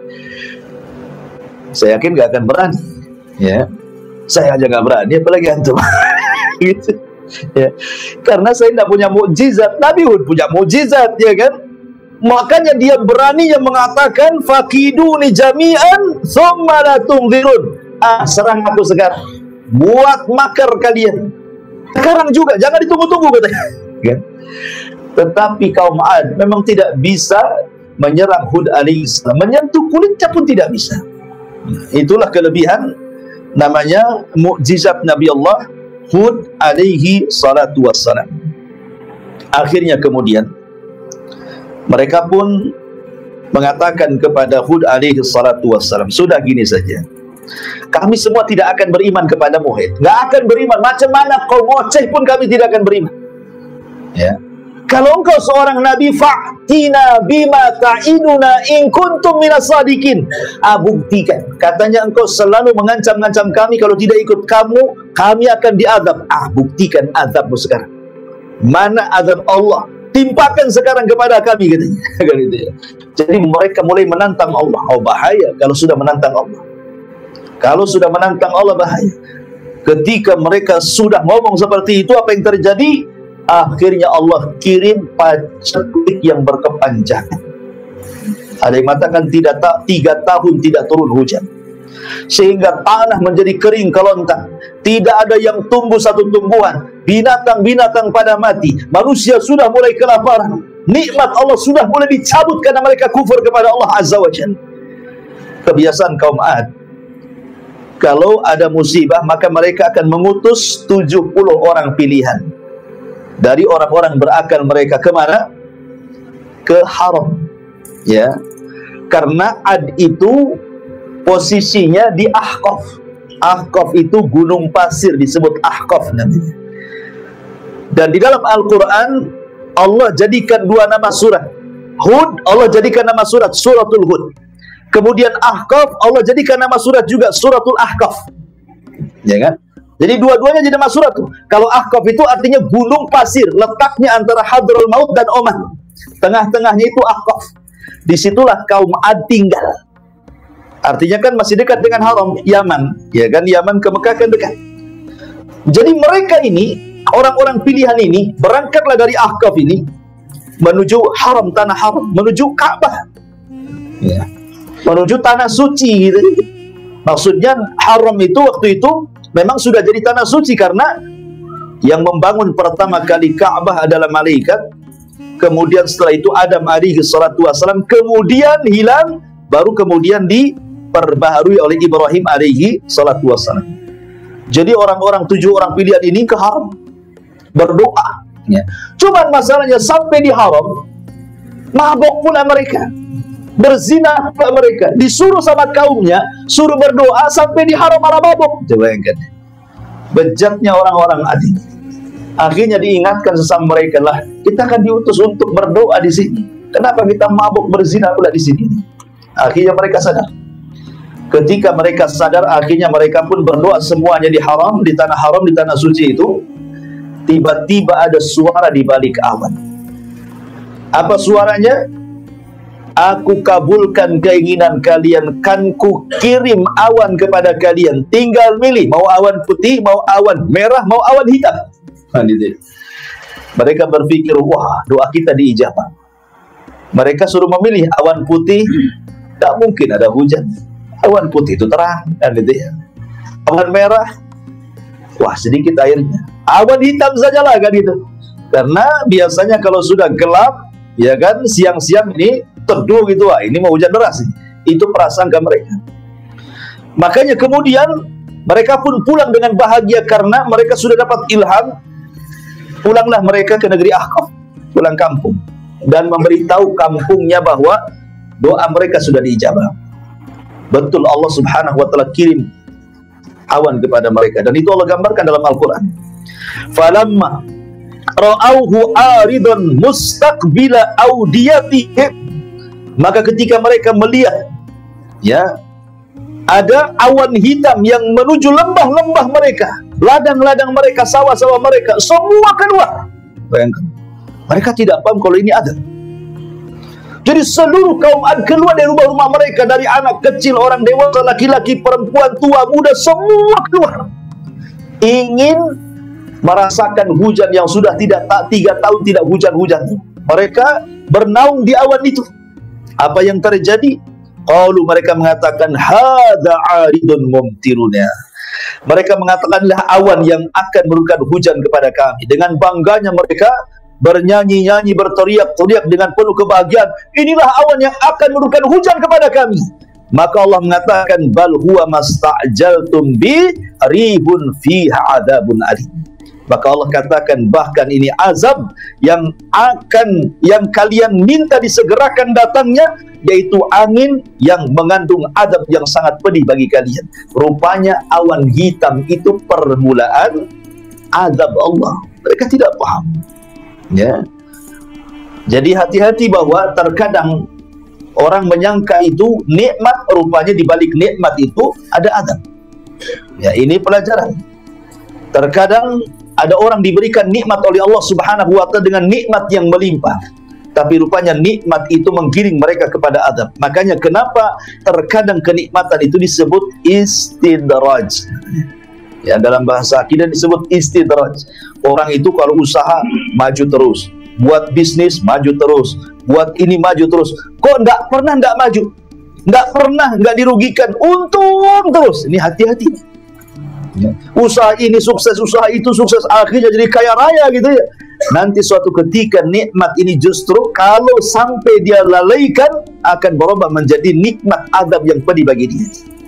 Saya yakin nggak akan berani, ya. Saya aja nggak berani, apalagi antum. Gitu. Ya. Karena saya tidak punya mukjizat. Nabi Hud punya mukjizat, ya kan? Makanya dia berani yang mengatakan, fakiduni jami'an thumma la tungzirun. Serang aku sekarang, buat makar kalian sekarang juga, jangan ditunggu-tunggu, katanya. Kan? Tetapi kaum Ad memang tidak bisa menyerang Hud alaihissalam, menyentuh kulitnya pun tidak bisa. Itulah kelebihan, namanya mukjizat Nabi Allah Hud alaihi salatu wassalam. Akhirnya kemudian mereka pun mengatakan kepada Hud alaihi salatu wassalam, sudah gini saja, kami semua tidak akan beriman kepada Muhammad, nggak akan beriman, macam mana kau ngoceh pun kami tidak akan beriman. Ya, kalau engkau seorang nabi, fa'tina bima ta'iduna in kuntum minas sadiqin. Buktikan, katanya engkau selalu mengancam-ngancam kami, kalau tidak ikut kamu, kami akan diadab. Buktikan adabmu sekarang. Mana adab Allah? Timpakan sekarang kepada kami, katanya. Gitu ya. Jadi mereka mulai menantang Allah. Bahaya kalau sudah menantang Allah. Kalau sudah menantang Allah, bahaya. Ketika mereka sudah ngomong seperti itu, apa yang terjadi? Akhirnya Allah kirim paceklik yang berkepanjangan. Ada yang mengatakan 3 tahun tidak turun hujan, sehingga tanah menjadi kering kelontang. Tidak ada yang tumbuh satu tumbuhan. Binatang-binatang pada mati. Manusia sudah mulai kelaparan. Nikmat Allah sudah mulai dicabut karena mereka kufur kepada Allah Azza wa Jalla. Kebiasaan kaum Ad, kalau ada musibah maka mereka akan mengutus 70 orang pilihan dari orang-orang berakal mereka. Kemana? Ke haram. Ya, karena Ad itu posisinya di Ahqaf. Ahqaf itu gunung pasir, disebut Ahqaf namanya. Dan di dalam Al-Quran Allah jadikan dua nama surat. Hud, Allah jadikan nama surat Suratul Hud. Kemudian Ahqaf, Allah jadikan nama surat juga Suratul Ahqaf. Ya kan? Jadi dua-duanya jadi nama surat tuh. Kalau Ahqaf itu artinya gunung pasir, letaknya antara Hadraul Maut dan Oman. Tengah-tengahnya itu Ahqaf. Disitulah kaum Ad tinggal. Artinya kan masih dekat dengan haram, Yaman. Ya kan, Yaman ke Mekah kan dekat. Jadi mereka ini, orang-orang pilihan ini, berangkatlah dari Ahqaf ini menuju haram, tanah haram, menuju Ka'bah. Ya. Menuju tanah suci gitu. Maksudnya haram itu waktu itu memang sudah jadi tanah suci karena yang membangun pertama kali Ka'bah adalah malaikat. Kemudian setelah itu Adam alaihi salatu wassalam, kemudian hilang, baru kemudian diperbaharui oleh Ibrahim alaihi salatu wassalam. Jadi orang-orang 7 orang pilihan ini ke haram berdoa. Ya. Cuman masalahnya sampai di haram, mabok pula mereka, berzina pula mereka, disuruh sama kaumnya suruh berdoa, sampai di haram malah mabok. Coba bayangkan, bejatnya orang-orang Adi. Akhirnya diingatkan sesama mereka, lah kita akan diutus untuk berdoa di sini. Kenapa kita mabuk berzina pula di sini? Akhirnya mereka sadar. Ketika mereka sadar, akhirnya mereka pun berdoa semuanya di haram, di tanah haram, di tanah suci itu. Tiba-tiba ada suara di balik awan. Apa suaranya? Aku kabulkan keinginan kalian, kan ku kirim awan kepada kalian. Tinggal milih, mau awan putih, mau awan merah, mau awan hitam. Mereka berpikir, wah, doa kita diijabah. Mereka suruh memilih awan putih, tak mungkin ada hujan. Awan putih itu terang, kan gitu ya. Awan merah, wah sedikit airnya. Awan hitam sajalah, kan gitu. Karena biasanya kalau sudah gelap, ya kan, siang-siang ini teduh gitu, wah ini mau hujan deras. Itu prasangka mereka. Makanya kemudian mereka pun pulang dengan bahagia karena mereka sudah dapat ilham. Pulanglah mereka ke negeri Ahqaf, pulang kampung, dan memberitahu kampungnya bahwa doa mereka sudah diijabah. Betul, Allah subhanahu wa ta'ala kirim awan kepada mereka, dan itu Allah gambarkan dalam Al-Quran. Falamma ra'auhu aridun mustaqbila awdiyatihim, maka ketika mereka melihat, ya, ada awan hitam yang menuju lembah-lembah mereka, ladang-ladang mereka, sawah-sawah mereka, semua keluar. Bayangkan, mereka tidak paham kalau ini ada. Jadi seluruh kaum Ad keluar dari rumah-rumah mereka, dari anak kecil, orang dewasa, laki-laki, perempuan, tua, muda, semua keluar. Ingin merasakan hujan yang sudah 3 tahun tidak hujan-hujan. Mereka bernaung di awan itu. Apa yang terjadi? Qalu, mereka mengatakan, hadza aridun mumtiruna. Mereka mengatakanlah awan yang akan menurunkan hujan kepada kami. Dengan bangganya mereka bernyanyi-nyanyi, berteriak-teriak dengan penuh kebahagiaan. Inilah awan yang akan menurunkan hujan kepada kami. Maka Allah mengatakan, bal huwa masta'jaltum bi rihun fiha adzabun alim. Maka Allah katakan, bahkan ini azab yang kalian minta disegerakan datangnya, yaitu angin yang mengandung adab yang sangat pedih bagi kalian. Rupanya awan hitam itu permulaan azab Allah. Mereka tidak paham. Ya. Jadi hati-hati bahwa terkadang orang menyangka itu nikmat, rupanya di balik nikmat itu ada azab. Ya, ini pelajaran. Terkadang ada orang diberikan nikmat oleh Allah subhanahu wa ta'ala dengan nikmat yang melimpah, tapi rupanya nikmat itu menggiring mereka kepada azab. Makanya kenapa terkadang kenikmatan itu disebut istidraj. Ya, dalam bahasa akidah disebut istidraj. Orang itu kalau usaha maju terus, buat bisnis maju terus, buat ini maju terus. Kok enggak pernah enggak maju? Enggak pernah enggak dirugikan, untung terus. Ini hati-hati. Ya. Usaha ini sukses, usaha itu sukses, akhirnya jadi kaya raya gitu ya. Nanti suatu ketika nikmat ini justru kalau sampai dia lalaikan akan berubah menjadi nikmat adab yang pedih bagi dia.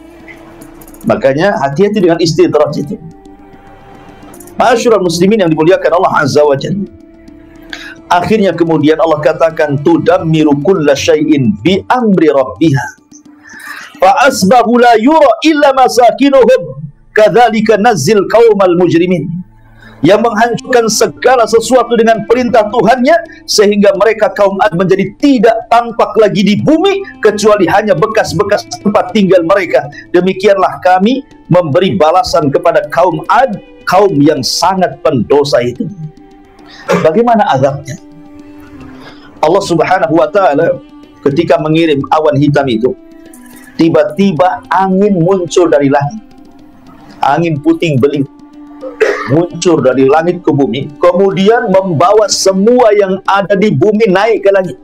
Makanya hati-hati dengan istidraj itu. Ma'asyiral muslimin yang dimuliakan Allah Azza wa Jalla. Akhirnya kemudian Allah katakan tudammiru kulla syai'in bi amri rabbiha fa asbahu la yura illa masakinuhum kadzalika nazzil qaumal mujrimin, yang menghancurkan segala sesuatu dengan perintah Tuhannya sehingga mereka kaum Ad menjadi tidak tampak lagi di bumi kecuali hanya bekas-bekas tempat tinggal mereka. Demikianlah kami memberi balasan kepada kaum Ad, kaum yang sangat pendosa itu. Bagaimana azabnya? Allah Subhanahu wa ta'ala ketika mengirim awan hitam itu, tiba-tiba angin muncul dari langit, angin puting beliung muncul dari langit ke bumi, kemudian membawa semua yang ada di bumi naik ke langit.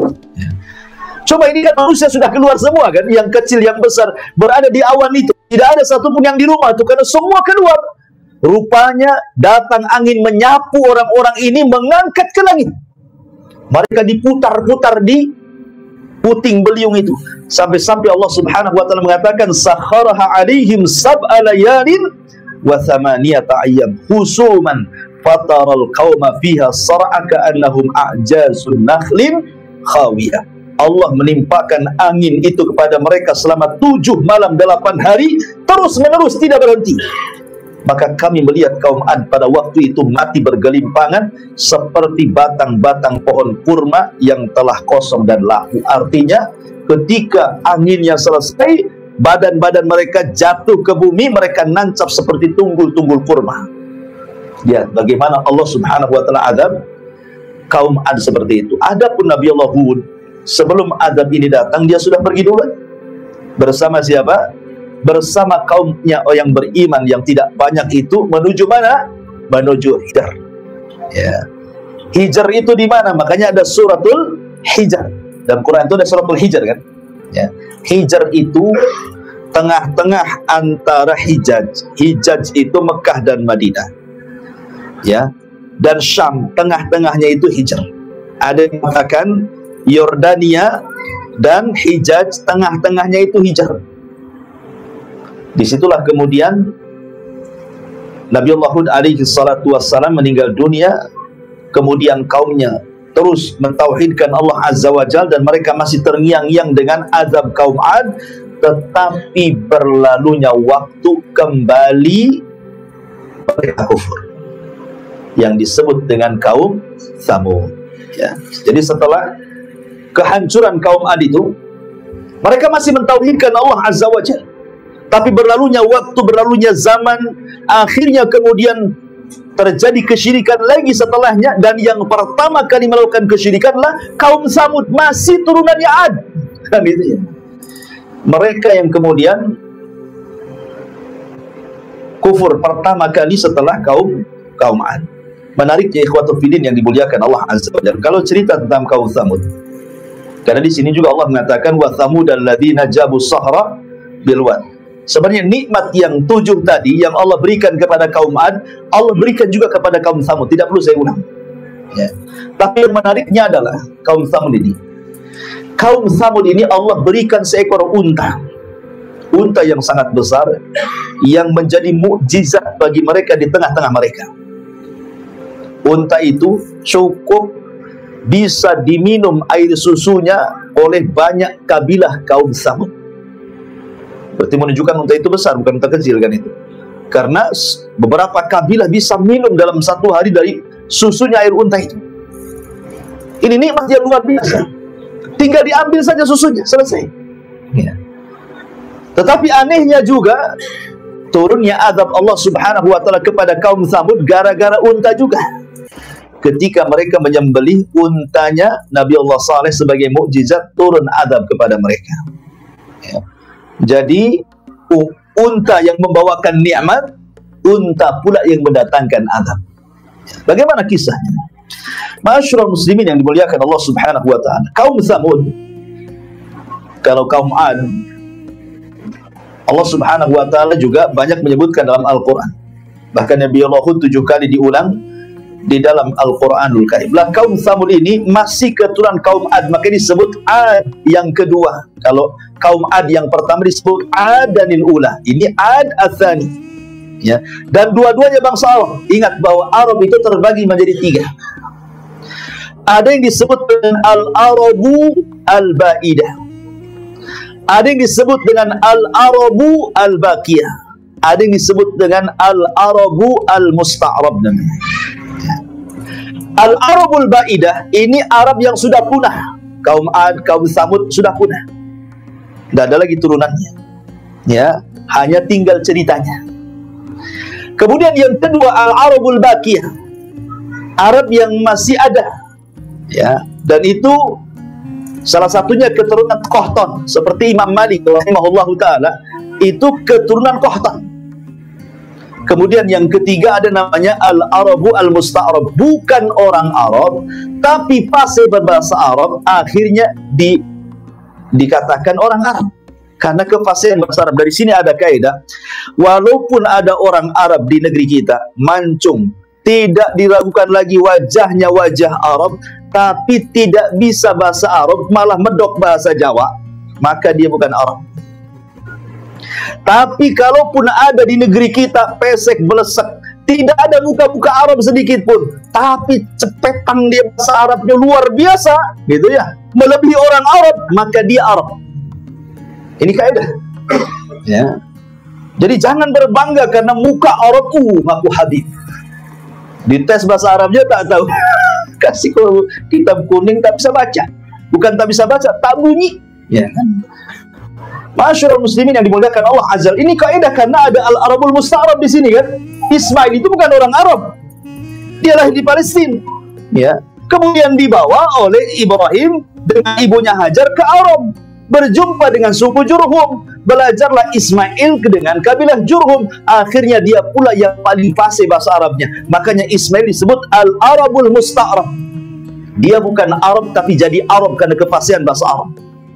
Coba ini kan manusia sudah keluar semua kan, yang kecil yang besar berada di awan itu, tidak ada satupun yang di rumah itu karena semua keluar. Rupanya datang angin menyapu orang-orang ini, mengangkat ke langit. Mereka diputar-putar di puting beliung itu, sampai-sampai Allah Subhanahu wa ta'ala mengatakan sakharaha alaihim sab'a layalin wa thamaniyata ayyam husuman fataral qauma fiha sar'a ka'annahum a'jazun nakhlin khawiyah. Allah menimpakan angin itu kepada mereka selama 7 malam 8 hari terus-menerus tidak berhenti. Maka kami melihat kaum Ad pada waktu itu mati bergelimpangan seperti batang-batang pohon kurma yang telah kosong dan laku. Artinya ketika anginnya selesai, badan-badan mereka jatuh ke bumi, mereka nancap seperti tunggul-tunggul kurma. Ya, bagaimana Allah Subhanahu wa ta'ala adab kaum Ad seperti itu. Adapun Nabi Allah Hud, sebelum adab ini datang, dia sudah pergi dulu. Bersama siapa? Bersama kaumnya yang beriman yang tidak banyak itu, menuju mana? Menuju Hijr. Ya. Hijr itu di mana? Makanya ada suratul Hijr. Dalam Quran itu ada suratul Hijr kan? Ya. Hijr itu tengah-tengah antara Hijaz. Hijaz itu Mekah dan Madinah. Ya. Dan Syam, tengah-tengahnya itu Hijr. Ada yang mengatakan Yordania dan Hijaz, tengah-tengahnya itu Hijr. Disitulah kemudian Nabi Allah Hud alaihi salatu wassalam meninggal dunia. Kemudian kaumnya terus mentauhidkan Allah Azza wa Jalla dan mereka masih terngiang-ngiang dengan azab kaum Ad. Tetapi berlalunya waktu kembali mereka kufur, yang disebut dengan kaum Tsamud. Ya. Jadi setelah kehancuran kaum Ad itu, mereka masih mentauhidkan Allah Azza wa Jalla. Tapi berlalunya waktu, berlalunya zaman, akhirnya kemudian terjadi kesyirikan lagi setelahnya. Dan yang pertama kali melakukan kesyirikanlah kaum Tsamud, masih turunannya Ad. Kan gitu ya. Mereka yang kemudian kufur pertama kali setelah kaum Ad. Menariknya ikhwatul fillah yang dimuliakan Allah Azza wa Jalla, kalau cerita tentang kaum Tsamud, karena di sini juga Allah mengatakan wa tsamud alladzina jabu sahra bil wad. Sebenarnya nikmat yang 7 tadi yang Allah berikan kepada kaum Ad, Allah berikan juga kepada kaum Tsamud. Tidak perlu saya ulang. Ya. Tapi yang menariknya adalah kaum Tsamud ini. Kaum Tsamud ini Allah berikan seekor unta. Unta yang sangat besar, yang menjadi mukjizat bagi mereka di tengah-tengah mereka. Unta itu cukup bisa diminum air susunya oleh banyak kabilah kaum Tsamud. Berarti menunjukkan unta itu besar, bukan unta kecil kan itu. Karena beberapa kabilah bisa minum dalam 1 hari dari susunya air unta itu. Ini nikmat yang luar biasa. Tinggal diambil saja susunya, selesai. Ya. Tetapi anehnya juga turunnya azab Allah Subhanahu wa ta'ala kepada kaum Tsamud gara-gara unta juga. Ketika mereka menyembelih untanya Nabi Allah Saleh sebagai mukjizat, turun azab kepada mereka. Ya. Jadi unta yang membawakan nikmat, unta pula yang mendatangkan azab. Bagaimana kisahnya? Ma'asyiral muslimin yang dimuliakan Allah Subhanahu wa ta'ala, kaum Tsamud, kalau kaum Ad, Allah Subhanahu wa ta'ala juga banyak menyebutkan dalam Al-Quran. Bahkan Nabi Allah Hud 7 kali diulang di dalam Al-Quranul Karim. Lah kaum Tsamud ini masih keturunan kaum Ad, maka disebut Ad yang kedua. Kalau kaum Ad yang pertama disebut Adanil Ula, ini Ad Atsani. Ya. Dan dua-duanya bangsa Arab. Ingat bahwa Arab itu terbagi menjadi 3. Ada yang disebut dengan al-arabu al-ba'idah. Ada yang disebut dengan al-arabu al-baqiyah. Ada yang disebut dengan al-arabu al-musta'rab namanya. Al-arabul ba'idah ini Arab yang sudah punah. Kaum Ad, kaum Samud sudah punah. Tidak ada lagi turunannya. Ya, hanya tinggal ceritanya. Kemudian yang kedua al-arabul baqiyah. Arab yang masih ada. Ya, dan itu salah satunya keturunan Qahtan, seperti Imam Malik rahimahullahu taala itu keturunan Qahtan. Kemudian yang ketiga ada namanya al-arabu al-musta'rab, bukan orang Arab tapi fasih berbahasa Arab, akhirnya dikatakan orang Arab karena kefasihan bahasa Arab. Dari sini ada kaidah, walaupun ada orang Arab di negeri kita, mancung, tidak diragukan lagi wajahnya wajah Arab, tapi tidak bisa bahasa Arab, malah medok bahasa Jawa, maka dia bukan Arab. Tapi kalaupun ada di negeri kita pesek belesek, tidak ada muka-muka Arab sedikit pun, tapi cepetang dia bahasa Arabnya luar biasa, gitu ya, melebihi orang Arab, maka dia Arab. Ini kaidah. Ya. Jadi jangan berbangga karena muka Arab, ngaku Habib. Dites bahasa Arabnya tak tahu. Kasih kitab kuning tak bisa baca. Bukan tak bisa baca, tak bunyi. Ya kan? Masyarul muslimin yang dimuliakan Allah Azza. Ini kaidah karena ada al-arabul musta'rab di sini kan. Ismail itu bukan orang Arab. Dia lahir di Palestina. Ya. Kemudian dibawa oleh Ibrahim dengan ibunya Hajar ke Arab. Berjumpa dengan suku Jurhum. Belajarlah Ismail dengan kabilah Jurhum. Akhirnya dia pula yang paling fasih bahasa Arabnya. Makanya Ismail disebut al-arabul musta'rab. Dia bukan Arab tapi jadi Arab karena kefasihan bahasa Arab.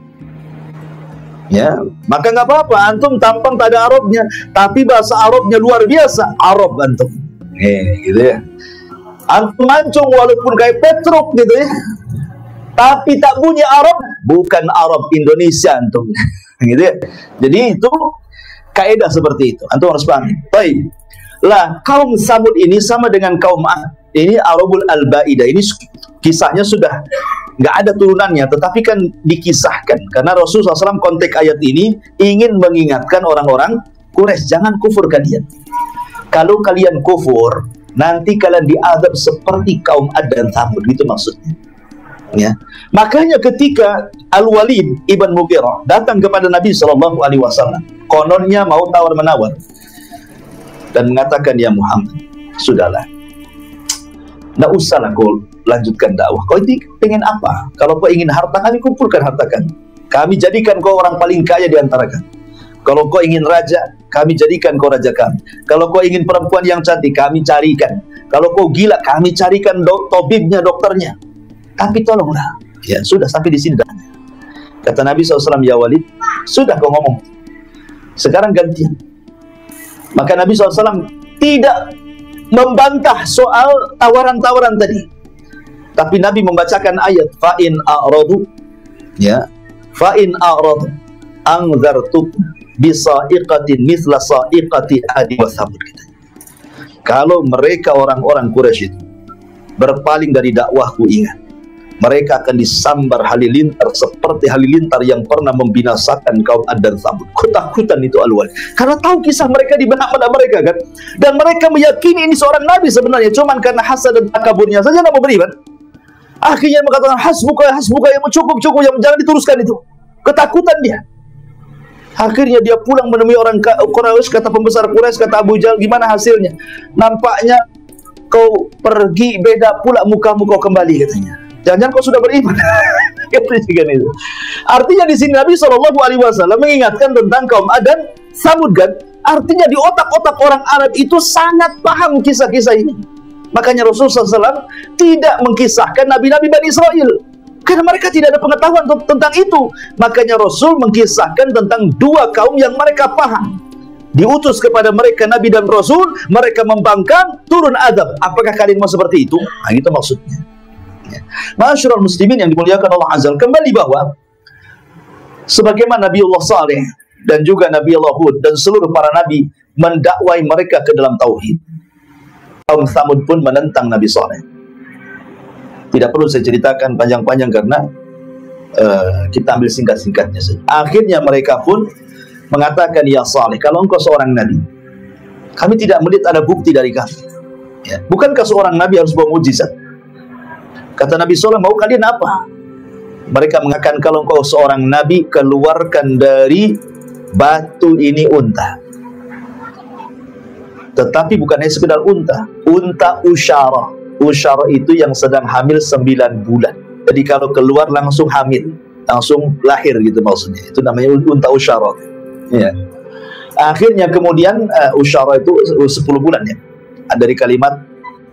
Ya, maka nggak apa-apa antum tampang tak ada Arabnya, tapi bahasa Arabnya luar biasa, Arab antum. Gitu ya. Antum mancung walaupun kayak Petruk gitu ya. Tapi tak bunyi Arab, bukan Arab Indonesia antum. Gitu ya. Jadi itu kaidah seperti itu. Antum harus paham. Baik. Lah, kaum Samud ini sama dengan kaum Ad. Ini Arabul Al-Ba'idah. Ini kisahnya sudah nggak ada turunannya, tetapi kan dikisahkan karena Rasulullah SAW konteks ayat ini ingin mengingatkan orang-orang Quraisy, jangan kufur kalian. Kalau kalian kufur, nanti kalian diazab seperti kaum Ad dan Thamud, gitu maksudnya. Ya, makanya ketika Al-Walid ibn Mughirah datang kepada Nabi SAW, kononnya mau tawar menawar dan mengatakan, ya Muhammad, sudahlah, nggak usahlah kau lanjutkan dakwah. Kau ini pengen apa? Kalau kau ingin harta, kami kumpulkan harta kami. Kami jadikan kau orang paling kaya di antara kami. Kalau kau ingin raja, kami jadikan kau raja kami. Kalau kau ingin perempuan yang cantik, kami carikan. Kalau kau gila, kami carikan tabibnya, dokternya. Tapi tolonglah. Ya sudah, sampai di sini dah. Kata Nabi SAW, ya Walid, sudah kau ngomong. Sekarang gantian. Maka Nabi SAW tidak membantah soal tawaran-tawaran tadi. Tapi Nabi membacakan ayat fa'in a'radu, ya, fa'in a'radu anzartukum bisa'iqatin mithla sa'iqati adi wa thamud. Kalau mereka orang-orang Quraisy itu berpaling dari dakwahku, ingat, mereka akan disambar halilintar seperti halilintar yang pernah membinasakan kaum Ad dan Thamud. Ketakutan itu Al-Walid, karena tahu kisah mereka di benak-benak mereka kan, dan mereka meyakini ini seorang nabi sebenarnya, cuman karena hasad dan takaburnya saja tidak mau beriman. Akhirnya mengatakan hasbuka yang cukup, yang jangan diteruskan itu. Ketakutan dia. Akhirnya dia pulang menemui orang Quraisy, kata pembesar Quraisy, kata Abu Jahal, gimana hasilnya? Nampaknya kau pergi, beda pula mukamu kau kembali, katanya. Jangan-jangan kau sudah beriman. Itu. Artinya di sini Nabi SAW mengingatkan tentang kaum Ad dan Thamud kan. Artinya di otak-otak orang Arab itu sangat paham kisah-kisah ini. Makanya Rasulullah SAW tidak mengkisahkan nabi-nabi Bani Israel, karena mereka tidak ada pengetahuan tentang itu. Makanya Rasul mengkisahkan tentang dua kaum yang mereka paham. Diutus kepada mereka Nabi dan Rasul, mereka membangkang, turun azab. Apakah kalian mau seperti itu? Nah, itu maksudnya. Ya. Masyarul muslimin yang dimuliakan Allah Azza, kembali bahwa sebagaimana Nabiullah Saleh dan juga Nabiullah Hud dan seluruh para nabi mendakwai mereka ke dalam tauhid, kaum Thamud pun menentang Nabi Saleh. Tidak perlu saya ceritakan panjang-panjang karena kita ambil singkat-singkatnya saja. Akhirnya mereka pun mengatakan, ya Saleh, kalau engkau seorang nabi, kami tidak melihat ada bukti dari kami. Ya. Bukankah seorang nabi harus bawa mujizat? Kata Nabi Saleh, mau kalian apa? Mereka mengatakan, kalau engkau seorang nabi, keluarkan dari batu ini unta. Tetapi bukan hanya sekedar unta, unta usyara. Usyara itu yang sedang hamil 9 bulan. Jadi kalau keluar langsung hamil, langsung lahir gitu maksudnya. Itu namanya unta usyara. Ya. Akhirnya kemudian usyara itu 10 bulan ya. Dari kalimat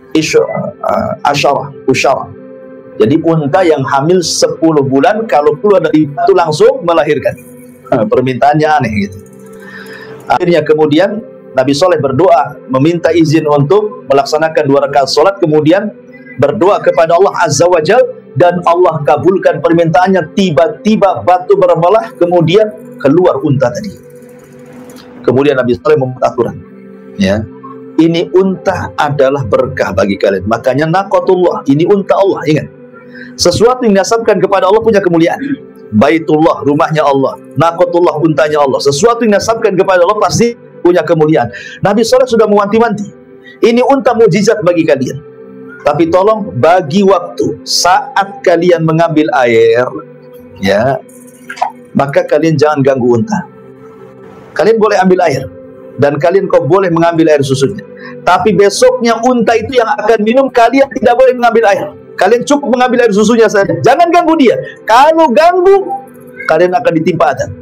asyara, usyara. Jadi unta yang hamil 10 bulan kalau keluar dari batu langsung melahirkan. Permintaannya aneh gitu. Akhirnya kemudian Nabi Saleh berdoa, meminta izin untuk melaksanakan 2 rakaat salat, kemudian berdoa kepada Allah Azza wa Jal, dan Allah kabulkan permintaannya. Tiba-tiba batu berbelah, kemudian keluar unta tadi. Kemudian Nabi Saleh membuat aturan, ya, ini unta adalah berkah bagi kalian. Makanya naqatullah, ini unta Allah. Ingat, sesuatu yang dinasabkan kepada Allah punya kemuliaan. Baitullah, rumahnya Allah. Naqatullah, untanya Allah. Sesuatu yang dinasabkan kepada Allah pasti punya kemuliaan. Nabi Saleh sudah mewanti-wanti, ini unta mujizat bagi kalian. Tapi tolong bagi waktu. Saat kalian mengambil air, ya, maka kalian jangan ganggu unta. Kalian boleh ambil air, dan kalian kok boleh mengambil air susunya. Tapi besoknya unta itu yang akan minum, kalian tidak boleh mengambil air. Kalian cukup mengambil air susunya saja. Jangan ganggu dia. Kalau ganggu, kalian akan ditimpa adab.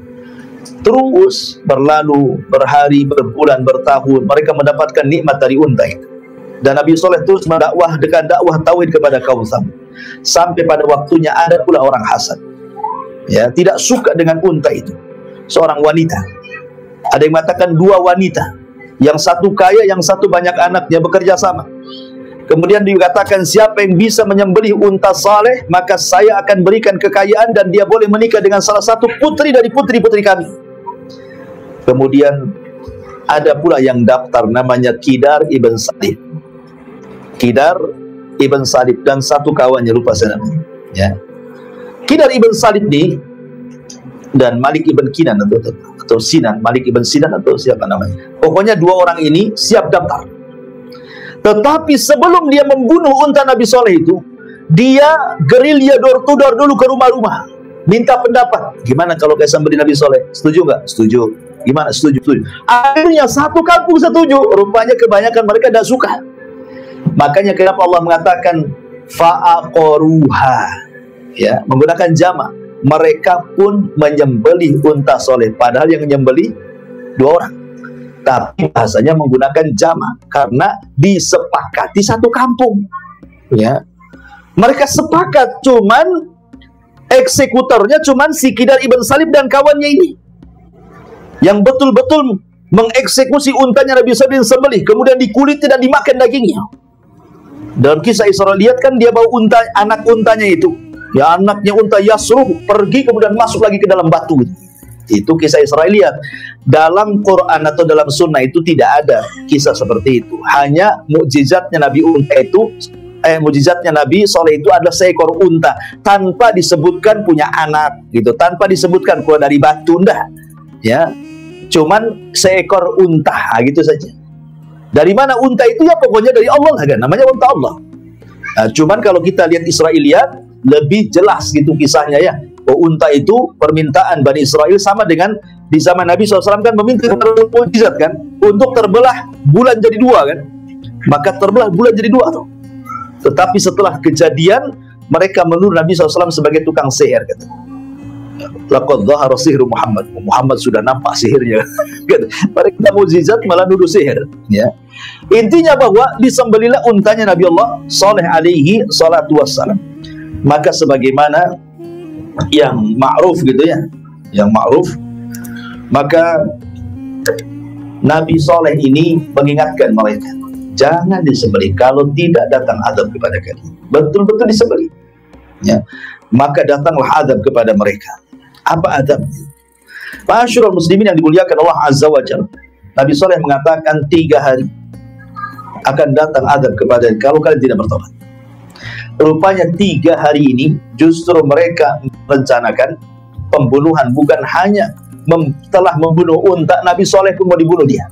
Terus berlalu, berhari, berbulan, bertahun, mereka mendapatkan nikmat dari unta itu. Dan Nabi Saleh terus mendakwahkan dakwah tauhid kepada kaum Tsamud. Sampai pada waktunya ada pula orang hasad, ya, tidak suka dengan unta itu. Seorang wanita, ada yang mengatakan 2 wanita, yang satu kaya, yang satu banyak anaknya, bekerja sama. Kemudian dikatakan, siapa yang bisa menyembelih unta Saleh, maka saya akan berikan kekayaan dan dia boleh menikah dengan salah satu putri dari putri-putri kami. Kemudian ada pula yang daftar, namanya Qidar ibn Salib. Qidar ibn Salib dan satu kawannya, lupa saya namanya, ya. Qidar ibn Salib ini dan Malik ibn Kinan atau Sinan, Malik ibn Sinan atau siapa namanya. Pokoknya 2 orang ini siap daftar. Tetapi sebelum dia membunuh unta Nabi Saleh itu, dia gerilya door to door dulu ke rumah-rumah, minta pendapat. Gimana kalau kayak sembelih Nabi Saleh? Setuju nggak? Setuju. Gimana? Setuju, setuju. Akhirnya satu kampung setuju. Rupanya kebanyakan mereka tidak suka. Makanya kenapa Allah mengatakan fa'aqaruha, ya, menggunakan jamak. Mereka pun menyembelih unta Saleh, padahal yang menyembelih 2 orang. Tapi bahasanya menggunakan jamak karena disepakati satu kampung, ya. Mereka sepakat, cuman eksekutornya cuman si Qidar ibn Salib dan kawannya ini, yang betul-betul mengeksekusi untanya Nabi Saleh disembelih, kemudian dikuliti dan dimakan dagingnya. Dalam kisah Israiliyat kan dia bawa unta, anak untanya itu, ya, anaknya unta Yasruh pergi kemudian masuk lagi ke dalam batu. Itu kisah Israiliyat. Dalam Quran atau dalam Sunnah itu tidak ada kisah seperti itu. Hanya mukjizatnya Nabi unta itu, mukjizatnya Nabi Saleh itu adalah seekor unta, tanpa disebutkan punya anak, gitu, tanpa disebutkan keluar dari batu, enggak, ya. Cuman seekor unta, gitu saja. Dari mana unta itu? Ya pokoknya dari Allah lah kan, namanya unta Allah. Nah, cuman kalau kita lihat Israiliyat lebih jelas gitu kisahnya, ya. Oh, unta itu permintaan Bani Israel sama dengan di zaman Nabi SAW kan meminta mukjizat kan, untuk terbelah bulan jadi 2 kan, maka terbelah bulan jadi 2 tuh. Tetapi setelah kejadian mereka menuduh Nabi SAW sebagai tukang sihir, kata. Laqad dhahara sihru Muhammad. Muhammad sudah nampak sihirnya. Mereka mukjizat malah nuduh sihir, ya. Intinya bahwa disembelihlah untanya Nabi Allah Saleh alaihi salatu wassalam. Maka sebagaimana yang ma'ruf gitu ya, yang ma'ruf, maka Nabi Saleh ini mengingatkan mereka, jangan disembelih, kalau tidak datang azab kepada kalian. Betul-betul disembelih, ya. Maka datanglah azab kepada mereka. Apa azabnya? Ma'asyiral muslimin yang dimuliakan Allah Azza wa Jalla, Nabi Saleh mengatakan 3 hari akan datang azab kepada kalian kalau kalian tidak bertobat. Rupanya 3 hari ini justru mereka merencanakan pembunuhan. Bukan hanya telah membunuh unta, Nabi Soleh pun mau dibunuh dia.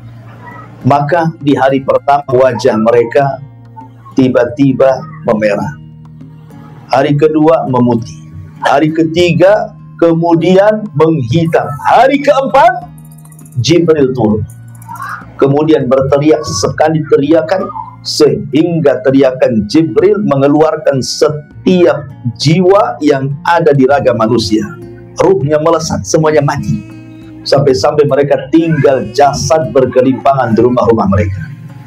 Maka di hari pertama wajah mereka tiba-tiba memerah, hari kedua memutih, hari ketiga kemudian menghitam, hari keempat Jibril turun, kemudian berteriak sekali teriakan sehingga teriakan Jibril mengeluarkan setiap jiwa yang ada di raga manusia. Ruhnya melesat, semuanya mati, sampai-sampai mereka tinggal jasad bergelimpangan di rumah-rumah mereka.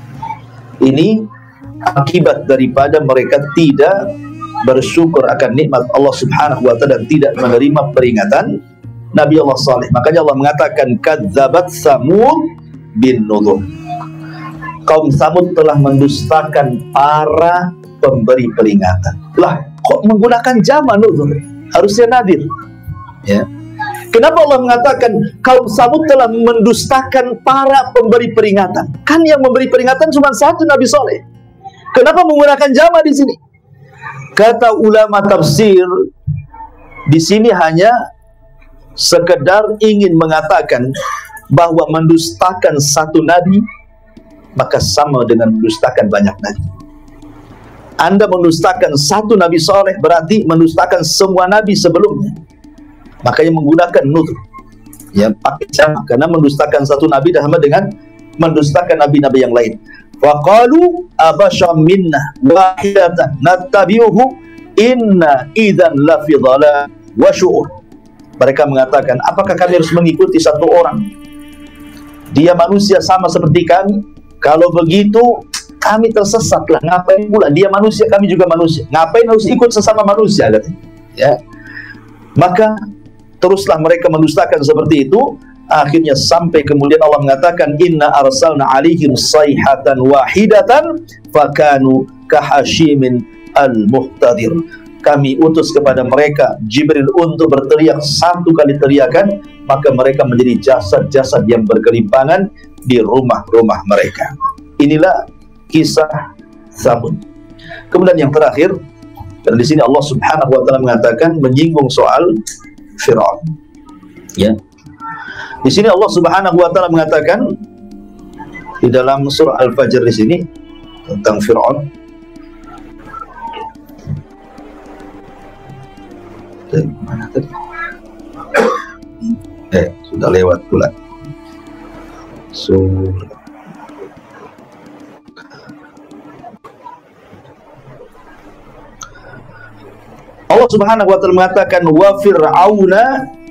Ini akibat daripada mereka tidak bersyukur akan nikmat Allah Subhanahu wa ta'ala dan tidak menerima peringatan Nabi Allah Saleh. Makanya Allah mengatakan kadzabat Samud bin nuzur. Kaum Samud telah mendustakan para pemberi peringatan. Lah, kok menggunakan jama nuzur? Harusnya nadir. Ya. Kenapa Allah mengatakan kaum Samud telah mendustakan para pemberi peringatan? Kan yang memberi peringatan cuma satu, Nabi Soleh. Kenapa menggunakan jama di sini? Kata ulama tafsir, di sini hanya sekedar ingin mengatakan bahwa mendustakan satu nabi maka sama dengan mendustakan banyak nabi. Anda mendustakan satu Nabi Soleh berarti mendustakan semua nabi sebelumnya. Makanya menggunakan nuzur, ya, pakai jama, karena mendustakan satu nabi sama dengan mendustakan nabi-nabi yang lain. Wa qalu abasyam minna wahidatan nattabi'uhu inna idzan la fi dhalal wa syu'ur. Mereka mengatakan, apakah kami harus mengikuti satu orang? Dia manusia sama seperti kami. Kalau begitu kami tersesatlah. Ngapain pula dia manusia, kami juga manusia. Ngapain harus ikut sesama manusia, katanya. Ya. Maka teruslah mereka mendustakan seperti itu. Akhirnya sampai kemudian Allah mengatakan inna arsalna alaihim sayhatan wahidatan fakanu kahashimin al-muhtadir. Kami utus kepada mereka Jibril untuk berteriak satu kali teriakan, maka mereka menjadi jasad-jasad yang bergelimpangan di rumah-rumah mereka. Inilah kisah Samud. Kemudian yang terakhir, dan di sini Allah Subhanahu wa taala mengatakan menyinggung soal Fir'aun. Ya. Di sini Allah Subhanahu wa taala mengatakan di dalam surah Al-Fajr di sini tentang Fir'aun. Mana tadi? Sudah lewat pula. Allah Subhanahu wa taala mengatakan wa fir'auna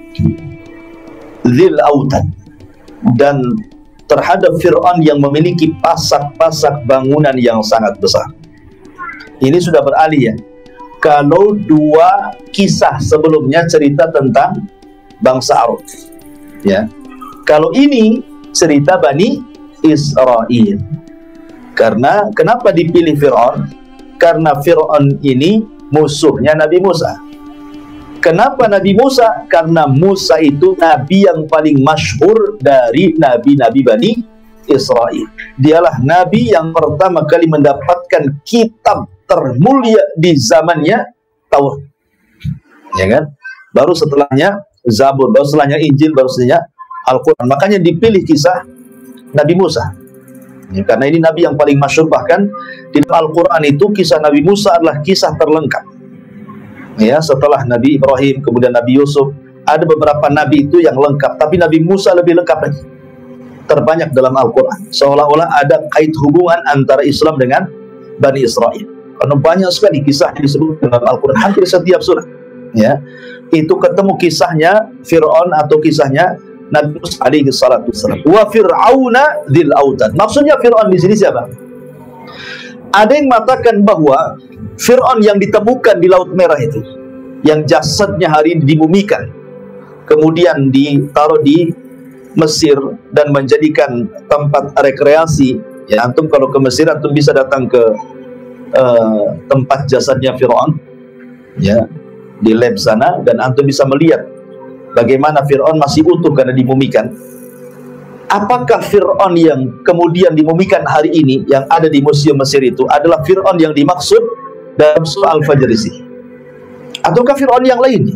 dzil autad, dan terhadap Fir'aun yang memiliki pasak-pasak bangunan yang sangat besar. Ini sudah beralih ya. Kalau dua kisah sebelumnya cerita tentang bangsa Arab, ya. Kalau ini cerita Bani Israel. Karena kenapa dipilih Fir'aun? Karena Fir'aun ini musuhnya Nabi Musa. Kenapa Nabi Musa? Karena Musa itu nabi yang paling masyhur dari nabi-nabi Bani Israel. Dialah nabi yang pertama kali mendapatkan kitab termulia di zamannya, Taurat. Ya kan? Baru setelahnya Zabur, baru setelahnya Injil, baru setelahnya Al-Quran. Makanya dipilih kisah Nabi Musa. Ya, karena ini nabi yang paling masyhur, bahkan di Al-Quran itu kisah Nabi Musa adalah kisah terlengkap. Ya, setelah Nabi Ibrahim, kemudian Nabi Yusuf, ada beberapa nabi itu yang lengkap, tapi Nabi Musa lebih lengkap lagi. Terbanyak dalam Al-Quran. Seolah-olah ada kait hubungan antara Islam dengan Bani Israel. Karena banyak sekali kisah yang disebut dalam Al-Quran, hampir setiap surah. Ya, itu ketemu kisahnya Fir'aun atau kisahnya Nabi Musa alaihi salatu wassalam. Wa fir'auna dzil autad. Maksudnya Fir'aun di sini siapa? Ada yang mengatakan bahwa Fir'aun yang ditemukan di Laut Merah itu, yang jasadnya hari ini dimumikan, kemudian ditaruh di Mesir dan menjadikan tempat rekreasi. Ya, antum kalau ke Mesir, antum bisa datang ke tempat jasadnya Fir'aun, ya, di lab sana, dan antum bisa melihat bagaimana Fir'aun masih utuh karena dimumikan. Apakah Fir'aun yang kemudian dimumikan hari ini yang ada di Museum Mesir itu adalah Fir'aun yang dimaksud dalam surah Al-Fajr ini? Ataukah Fir'aun yang lain?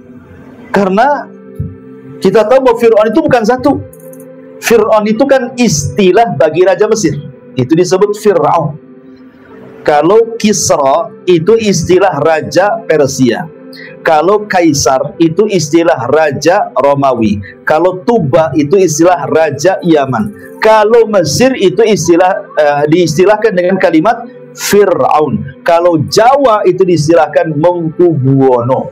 Karena kita tahu bahwa Fir'aun itu bukan satu. Fir'aun itu kan istilah bagi Raja Mesir. Itu disebut Fir'aun. Kalau Kisra itu istilah Raja Persia. Kalau Kaisar itu istilah Raja Romawi. Kalau Tuba itu istilah Raja Yaman. Kalau Mesir itu diistilahkan dengan kalimat Fir'aun. Kalau Jawa itu diistilahkan Mengkubuwono.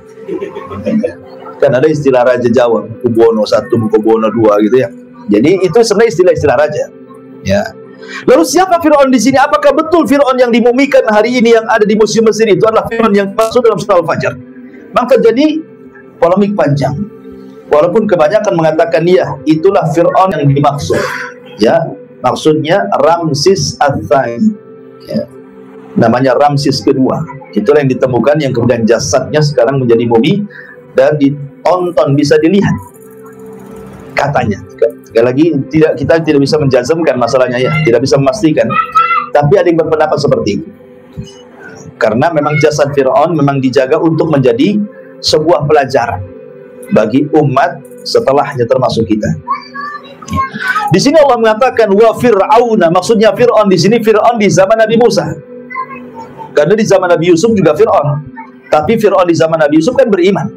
Kan ada istilah Raja Jawa, Mengkubuwono 1, Mengkubuwono 2 gitu ya. Jadi itu sebenarnya istilah-istilah raja. Ya. Lalu siapa Fir'aun di sini? Apakah betul Fir'aun yang dimumikan hari ini yang ada di Museum Mesir itu adalah Fir'aun yang masuk dalam surah Al-Fajr? Maka jadi polemik panjang. Walaupun kebanyakan mengatakan ya, itulah Fir'aun yang dimaksud. Ya, maksudnya Ramses Ats-Tsani. Ya. Namanya Ramses kedua. Itulah yang ditemukan, yang kemudian jasadnya sekarang menjadi mumi dan ditonton, bisa dilihat. Katanya. Sekali lagi kita tidak bisa menjazmkan masalahnya ya, tidak bisa memastikan. Tapi ada yang berpendapat seperti itu. Karena memang jasad Fir'aun memang dijaga untuk menjadi sebuah pelajaran bagi umat setelahnya termasuk kita. Di sini Allah mengatakan wa Fir'auna, maksudnya Fir'aun di sini Fir'aun di zaman Nabi Musa. Karena di zaman Nabi Yusuf juga Fir'aun. Tapi Fir'aun di zaman Nabi Yusuf kan beriman.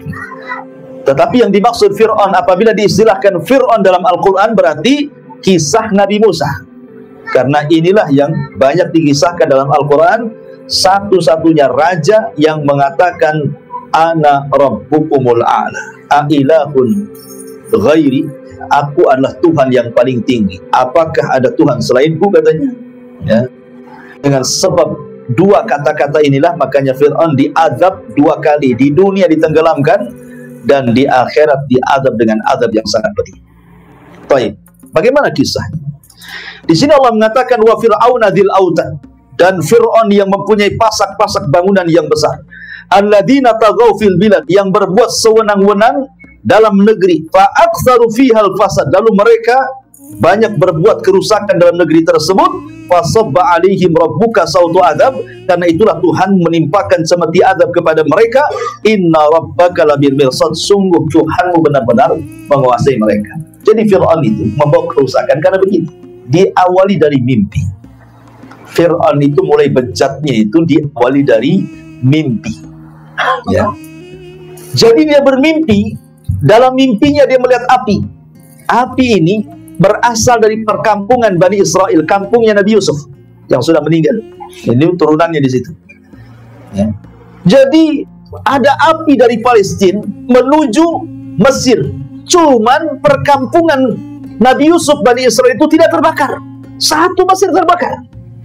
Tetapi yang dimaksud Fir'aun apabila diistilahkan Fir'aun dalam Al-Quran berarti kisah Nabi Musa. Karena inilah yang banyak dikisahkan dalam Al-Quran, satu-satunya raja yang mengatakan ana rabbukumul a'la a'ilahun ghairi, aku adalah Tuhan yang paling tinggi, apakah ada Tuhan selainku, katanya ya. Dengan sebab dua kata-kata inilah makanya Fir'aun diazab 2 kali, di dunia ditenggelamkan dan di akhirat diazab dengan azab yang sangat pedih. Baik, bagaimana kisahnya? Di sini Allah mengatakan wa fir'auna dzil autad, dan Fir'aun yang mempunyai pasak-pasak bangunan yang besar. Alladzina taghaw fil bilad, yang berbuat sewenang-wenang dalam negeri. Fa aktsaru fihal fasad, lalu mereka banyak berbuat kerusakan dalam negeri tersebut. Fasabba alaihim rabbuka sautu adab, karena itulah Tuhan menimpakan semeti adab kepada mereka. Inna rabbaka labil mirsad, sungguh Tuhanmu benar-benar menguasai mereka. Jadi Fir'aun itu membawa kerusakan karena begini, diawali dari mimpi. Fir'aun itu mulai bejatnya itu diawali dari mimpi ya. Jadi dia bermimpi, dalam mimpinya dia melihat api. Api ini berasal dari perkampungan Bani Israel, kampungnya Nabi Yusuf yang sudah meninggal. Ini turunannya di situ. Ya. Jadi ada api dari Palestina menuju Mesir. Cuman perkampungan Nabi Yusuf Bani Israel itu tidak terbakar. Satu Mesir terbakar.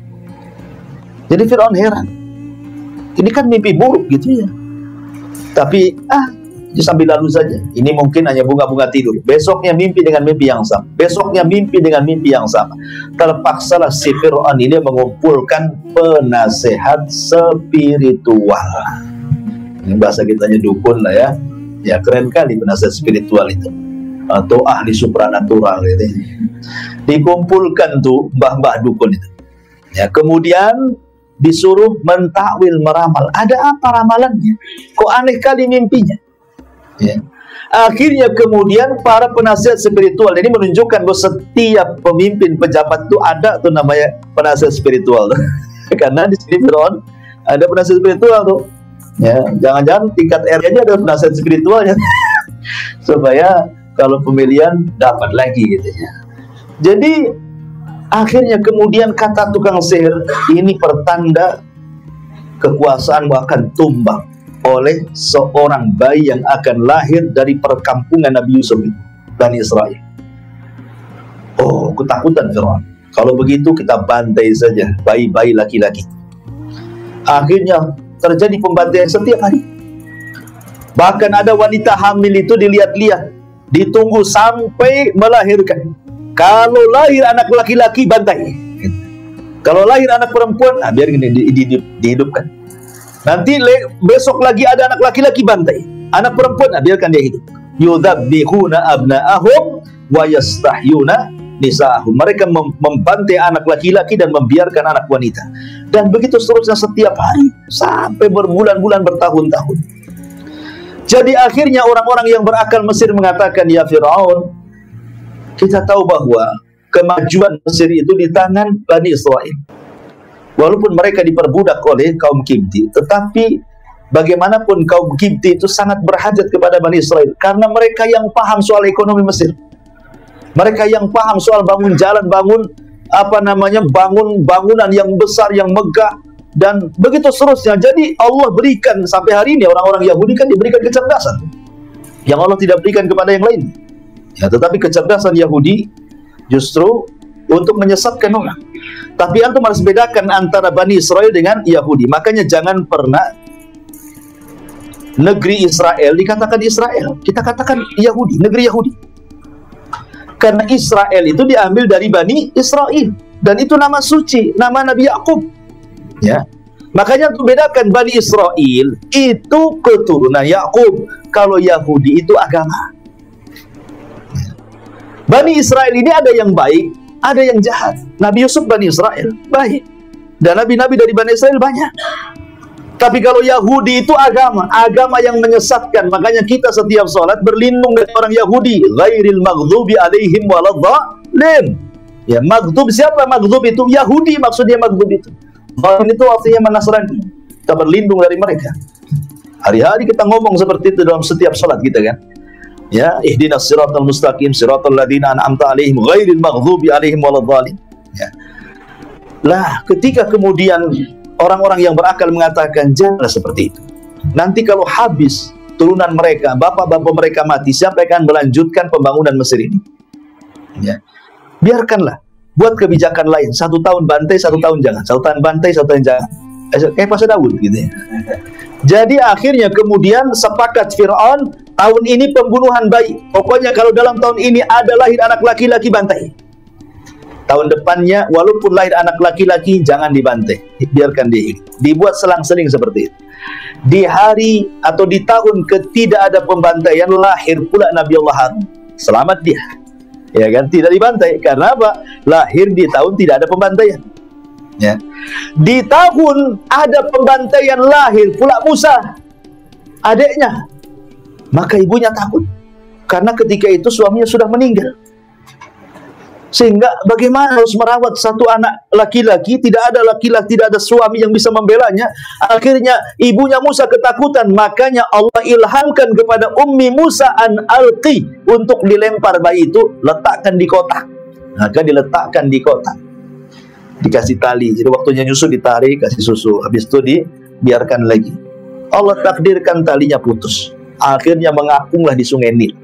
Jadi Fir'aun heran. Ini kan mimpi buruk gitu ya. Tapi sambil lalu saja. Ini mungkin hanya bunga-bunga tidur. Besoknya mimpi dengan mimpi yang sama. Besoknya mimpi dengan mimpi yang sama. Terpaksalah si Fir'aun ini mengumpulkan penasehat spiritual. Ini bahasa kitanya dukun lah ya. Ya keren kali penasehat spiritual itu. Atau ahli supranatural gitu. Dikumpulkan tuh mbah-mbah dukun itu. Ya, kemudian disuruh mentakwil, meramal. Ada apa ramalannya? Kok aneh kali mimpinya? Ya. Akhirnya kemudian para penasihat spiritual ini menunjukkan bahwa setiap pemimpin pejabat itu ada tuh namanya penasihat spiritual. Karena di sini Fir'aun ada penasihat spiritual tuh. Ya, jangan-jangan tingkat RT aja ada penasihat spiritualnya. Supaya kalau pemilihan dapat lagi gitu ya. Jadi akhirnya kemudian kata tukang sihir, ini pertanda kekuasaanmu akan tumbang oleh seorang bayi yang akan lahir dari perkampungan Nabi Yusuf, Bani Israel. Oh, ketakutan Fir'aun. Kalau begitu kita bantai saja bayi-bayi laki-laki. Akhirnya terjadi pembantaian setiap hari. Bahkan ada wanita hamil itu dilihat-lihat, ditunggu sampai melahirkan. Kalau lahir anak laki-laki bantai. Kalau lahir anak perempuan, biar gini dihidupkan. Nanti besok lagi ada anak laki-laki bantai. Anak perempuan, biarkan dia hidup. Yudzabbihuna abna'ahum wa yastahyuna nisa'ahum. Mereka membantai anak laki-laki dan membiarkan anak wanita. Dan begitu seterusnya setiap hari sampai berbulan-bulan, bertahun-tahun. Jadi akhirnya orang-orang yang berakal Mesir mengatakan, ya Fir'aun, kita tahu bahwa kemajuan Mesir itu di tangan Bani Israel. Walaupun mereka diperbudak oleh kaum Kipti, tetapi bagaimanapun kaum Kipti itu sangat berhajat kepada Bani Israel, karena mereka yang paham soal ekonomi Mesir. Mereka yang paham soal bangun jalan, bangun bangunan yang besar, yang megah, dan begitu seterusnya. Jadi Allah berikan sampai hari ini orang-orang Yahudi kan diberikan kecerdasan yang Allah tidak berikan kepada yang lain. Ya, tetapi kecerdasan Yahudi justru untuk menyesatkan orang. Tapi antum harus bedakan antara Bani Israel dengan Yahudi. Makanya jangan pernah negeri Israel dikatakan Israel, kita katakan Yahudi, negeri Yahudi. Karena Israel itu diambil dari Bani Israel, dan itu nama suci, nama Nabi Yakub. Ya, makanya untuk bedakan Bani Israel itu keturunan Yakub, kalau Yahudi itu agama. Bani Israel ini ada yang baik, ada yang jahat. Nabi Yusuf Bani Israel baik, dan nabi-nabi dari Bani Israel banyak. Tapi kalau Yahudi itu agama yang menyesatkan. Makanya kita setiap sholat berlindung dari orang Yahudi. Ghairil maghdubi alaihim waladhdallin. Ya, maghdub, siapa maghdub itu? Yahudi maksudnya maghdub itu. Dhalin itu artinya Nasrani. Kita berlindung dari mereka. Hari-hari kita ngomong seperti itu dalam setiap sholat kita kan. Ya, ihdinas siratal mustaqim siratal ladzina an'amta alaihim ghairil maghdubi alaihim waladhdallin. Ya. Lah, ketika kemudian orang-orang yang berakal mengatakan janganlah seperti itu. Nanti kalau habis turunan mereka, bapak-bapak mereka mati, siapa yang akan melanjutkan pembangunan Mesir ini? Ya. Biarkanlah, buat kebijakan lain. 1 tahun bantai, 1 tahun jangan. 1 tahun bantai, 1 tahun jangan. Kayak Pasal Daud gitu ya. Jadi akhirnya kemudian sepakat Fir'aun, tahun ini pembunuhan bayi. Pokoknya kalau dalam tahun ini ada lahir anak laki-laki, bantai. Tahun depannya walaupun lahir anak laki-laki jangan dibantai, biarkan dia hidup. Dibuat selang-seling seperti itu. Di hari atau di tahun ketidak ada pembantaian, lahir pula Nabi Allah Harun. Selamat dia. Ya kan, tidak dibantai. Karena apa? Lahir di tahun tidak ada pembantaian. Ya. Di tahun ada pembantaian, lahir pula Musa, adiknya. Maka ibunya takut. Karena ketika itu suaminya sudah meninggal. Sehingga bagaimana harus merawat satu anak laki-laki, tidak ada laki-laki, tidak ada suami yang bisa membelanya. Akhirnya ibunya Musa ketakutan, makanya Allah ilhamkan kepada Ummi Musa an alqi, untuk dilempar bayi itu, letakkan di kotak. Maka diletakkan di kotak, dikasih tali, jadi waktunya nyusu ditarik, kasih susu, habis itu dibiarkan lagi. Allah takdirkan talinya putus, akhirnya mengapunglah di Sungai Nil.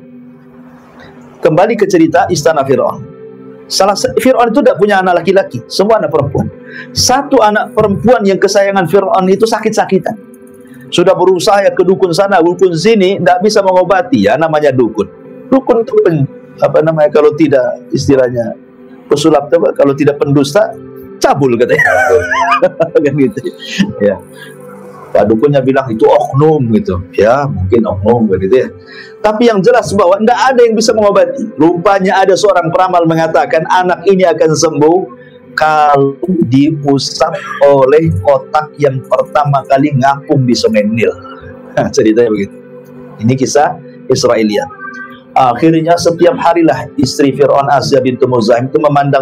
Kembali ke cerita istana Fir'aun. Fir'aun itu tidak punya anak laki-laki, semua anak perempuan. Satu anak perempuan yang kesayangan Fir'aun itu sakit-sakitan. Sudah berusaha ke dukun sana, dukun sini, tidak bisa mengobati. Ya, namanya dukun. Dukun itu kalau tidak istilahnya pesulap, kalau tidak pendusta, cabul katanya. Kan gitu. Ya. Pak dukunnya bilang itu oknum gitu. Ya, mungkin oknum gitu ya. Tapi yang jelas bahwa tidak ada yang bisa mengobati. Rupanya ada seorang peramal mengatakan anak ini akan sembuh kalau diusap oleh kotak yang pertama kali ngapung di Sungai Nil. Ceritanya begitu. Ini kisah Israeliat. Akhirnya setiap harilah istri Fir'aun Asya bintu Muzahim itu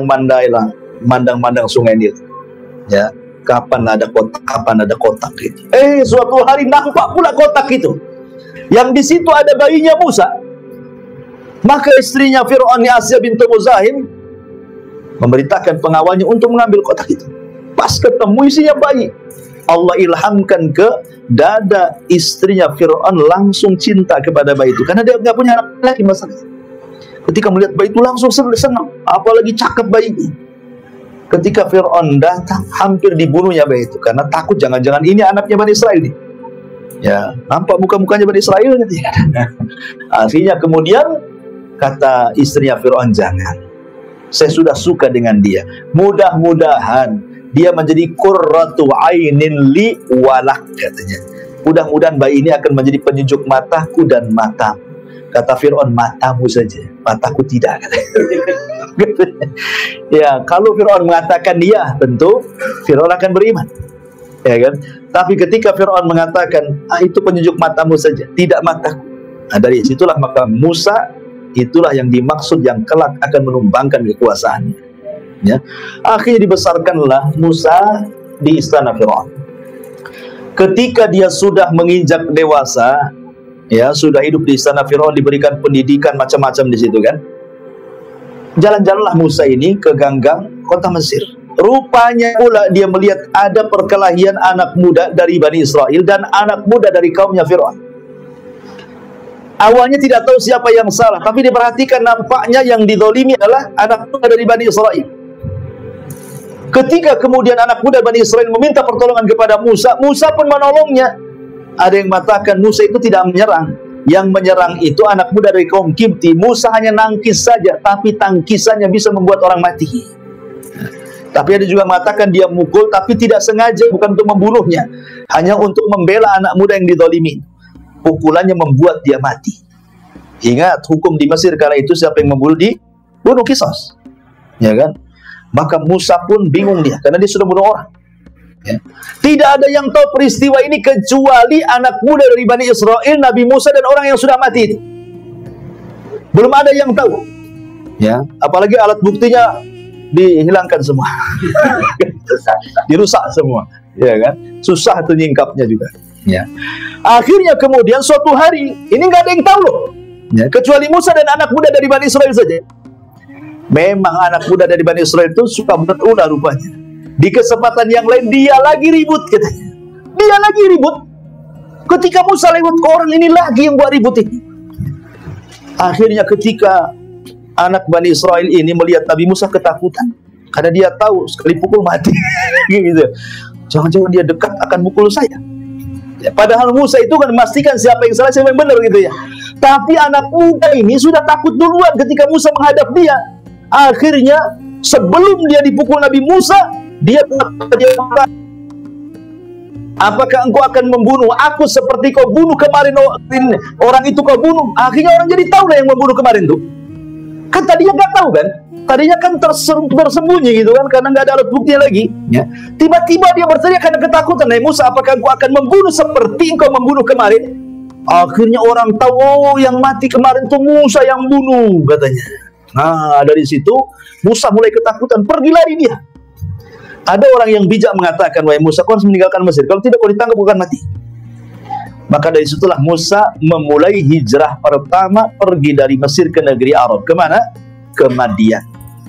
memandang Sungai Nil. Ya, kapan ada kotak itu. Suatu hari nampak pula kotak itu. Yang di situ ada bayinya Musa. Maka istrinya Fir'aun Asya bintu Muzahim memerintahkan pengawalnya untuk mengambil kotak itu. Pas ketemu isinya bayi, Allah ilhamkan ke dada istrinya Fir'aun langsung cinta kepada bayi itu, karena dia nggak punya anak lagi masalah. Ketika melihat bayi itu langsung senang, apalagi cakep bayi. Ketika Fir'aun datang, hampir dibunuhnya bayi itu, karena takut jangan-jangan ini anaknya Bani Israel nih. Ya, nampak muka-mukanya Bani Israel gitu. Akhirnya kemudian kata istrinya Fir'aun, jangan, saya sudah suka dengan dia, mudah-mudahan dia menjadi qurratu ainin li walak, katanya. Mudah-mudahan bayi ini akan menjadi penyejuk mataku dan matamu. Kata Fir'aun, matamu saja, mataku tidak, katanya. Ya, kalau Fir'aun mengatakan iya, tentu Fir'aun akan beriman. Ya kan? Tapi ketika Fir'aun mengatakan, itu penunjuk matamu saja, tidak mataku. Nah, dari situlah maka Musa itulah yang dimaksud yang kelak akan menumbangkan kekuasaannya. Ya. Akhirnya dibesarkanlah Musa di istana Fir'aun. Ketika dia sudah menginjak dewasa, ya, sudah hidup di istana Fir'aun, diberikan pendidikan macam-macam di situ kan. Jalan-jalanlah Musa ini ke ganggang kota Mesir. Rupanya pula dia melihat ada perkelahian anak muda dari Bani Israel dan anak muda dari kaumnya Fir'aun. Awalnya tidak tahu siapa yang salah, tapi diperhatikan nampaknya yang dizalimi adalah anak muda dari Bani Israel. Ketika kemudian anak muda Bani Israel meminta pertolongan kepada Musa, Musa pun menolongnya. Ada yang mengatakan Musa itu tidak menyerang. Yang menyerang itu anak muda dari kaum Kipti. Musa hanya nangkis saja, tapi tangkisannya bisa membuat orang mati. Tapi ada juga mengatakan dia mukul, tapi tidak sengaja, bukan untuk membunuhnya, hanya untuk membela anak muda yang dizalimi. Pukulannya membuat dia mati. Ingat hukum di Mesir kala itu, siapa yang membunuh dibunuh kisos, ya kan? Maka Musa pun bingung dia, karena dia sudah bunuh orang. Ya. Tidak ada yang tahu peristiwa ini kecuali anak muda dari Bani Israel, Nabi Musa, dan orang yang sudah mati itu. Belum ada yang tahu. Ya, apalagi alat buktinya dihilangkan semua. Dirusak semua, ya kan? Susah tuh nyingkapnya juga. Ya. Akhirnya kemudian suatu hari, ini nggak ada yang tahu loh, ya, kecuali Musa dan anak muda dari Bani Israel saja. Memang anak muda dari Bani Israel itu suka berulah rupanya. Di kesempatan yang lain dia lagi ribut katanya. Dia lagi ribut. Ketika Musa lewat ke orang ini lagi yang buat ribut ini. Akhirnya ketika anak Bani Israel ini melihat Nabi Musa ketakutan, karena dia tahu sekali pukul mati. Gitu. Jangan-jangan dia dekat akan mukul saya. Ya, padahal Musa itu kan memastikan siapa yang salah, siapa yang benar gitu ya. Tapi anak muda ini sudah takut duluan ketika Musa menghadap dia. Akhirnya sebelum dia dipukul Nabi Musa, dia berkata, apakah engkau akan membunuh aku seperti kau bunuh kemarin orang itu kau bunuh? Akhirnya orang jadi tahu lah yang membunuh kemarin tuh. Kan tadinya nggak tahu kan? Tadinya kan tersembunyi gitu kan, karena nggak ada alat buktinya lagi. Ya. Tiba-tiba dia berteriak karena ketakutan. Hai Musa, apakah engkau akan membunuh seperti engkau membunuh kemarin? Akhirnya orang tahu, oh yang mati kemarin tuh Musa yang bunuh katanya. Nah, dari situ Musa mulai ketakutan, pergi lari dia. Ada orang yang bijak mengatakan, wahai Musa, kau harus meninggalkan Mesir, kalau tidak kau ditangkap bukan mati. Maka dari situlah Musa memulai hijrah pertama, pergi dari Mesir ke negeri Arab. Kemana? Ke Madian.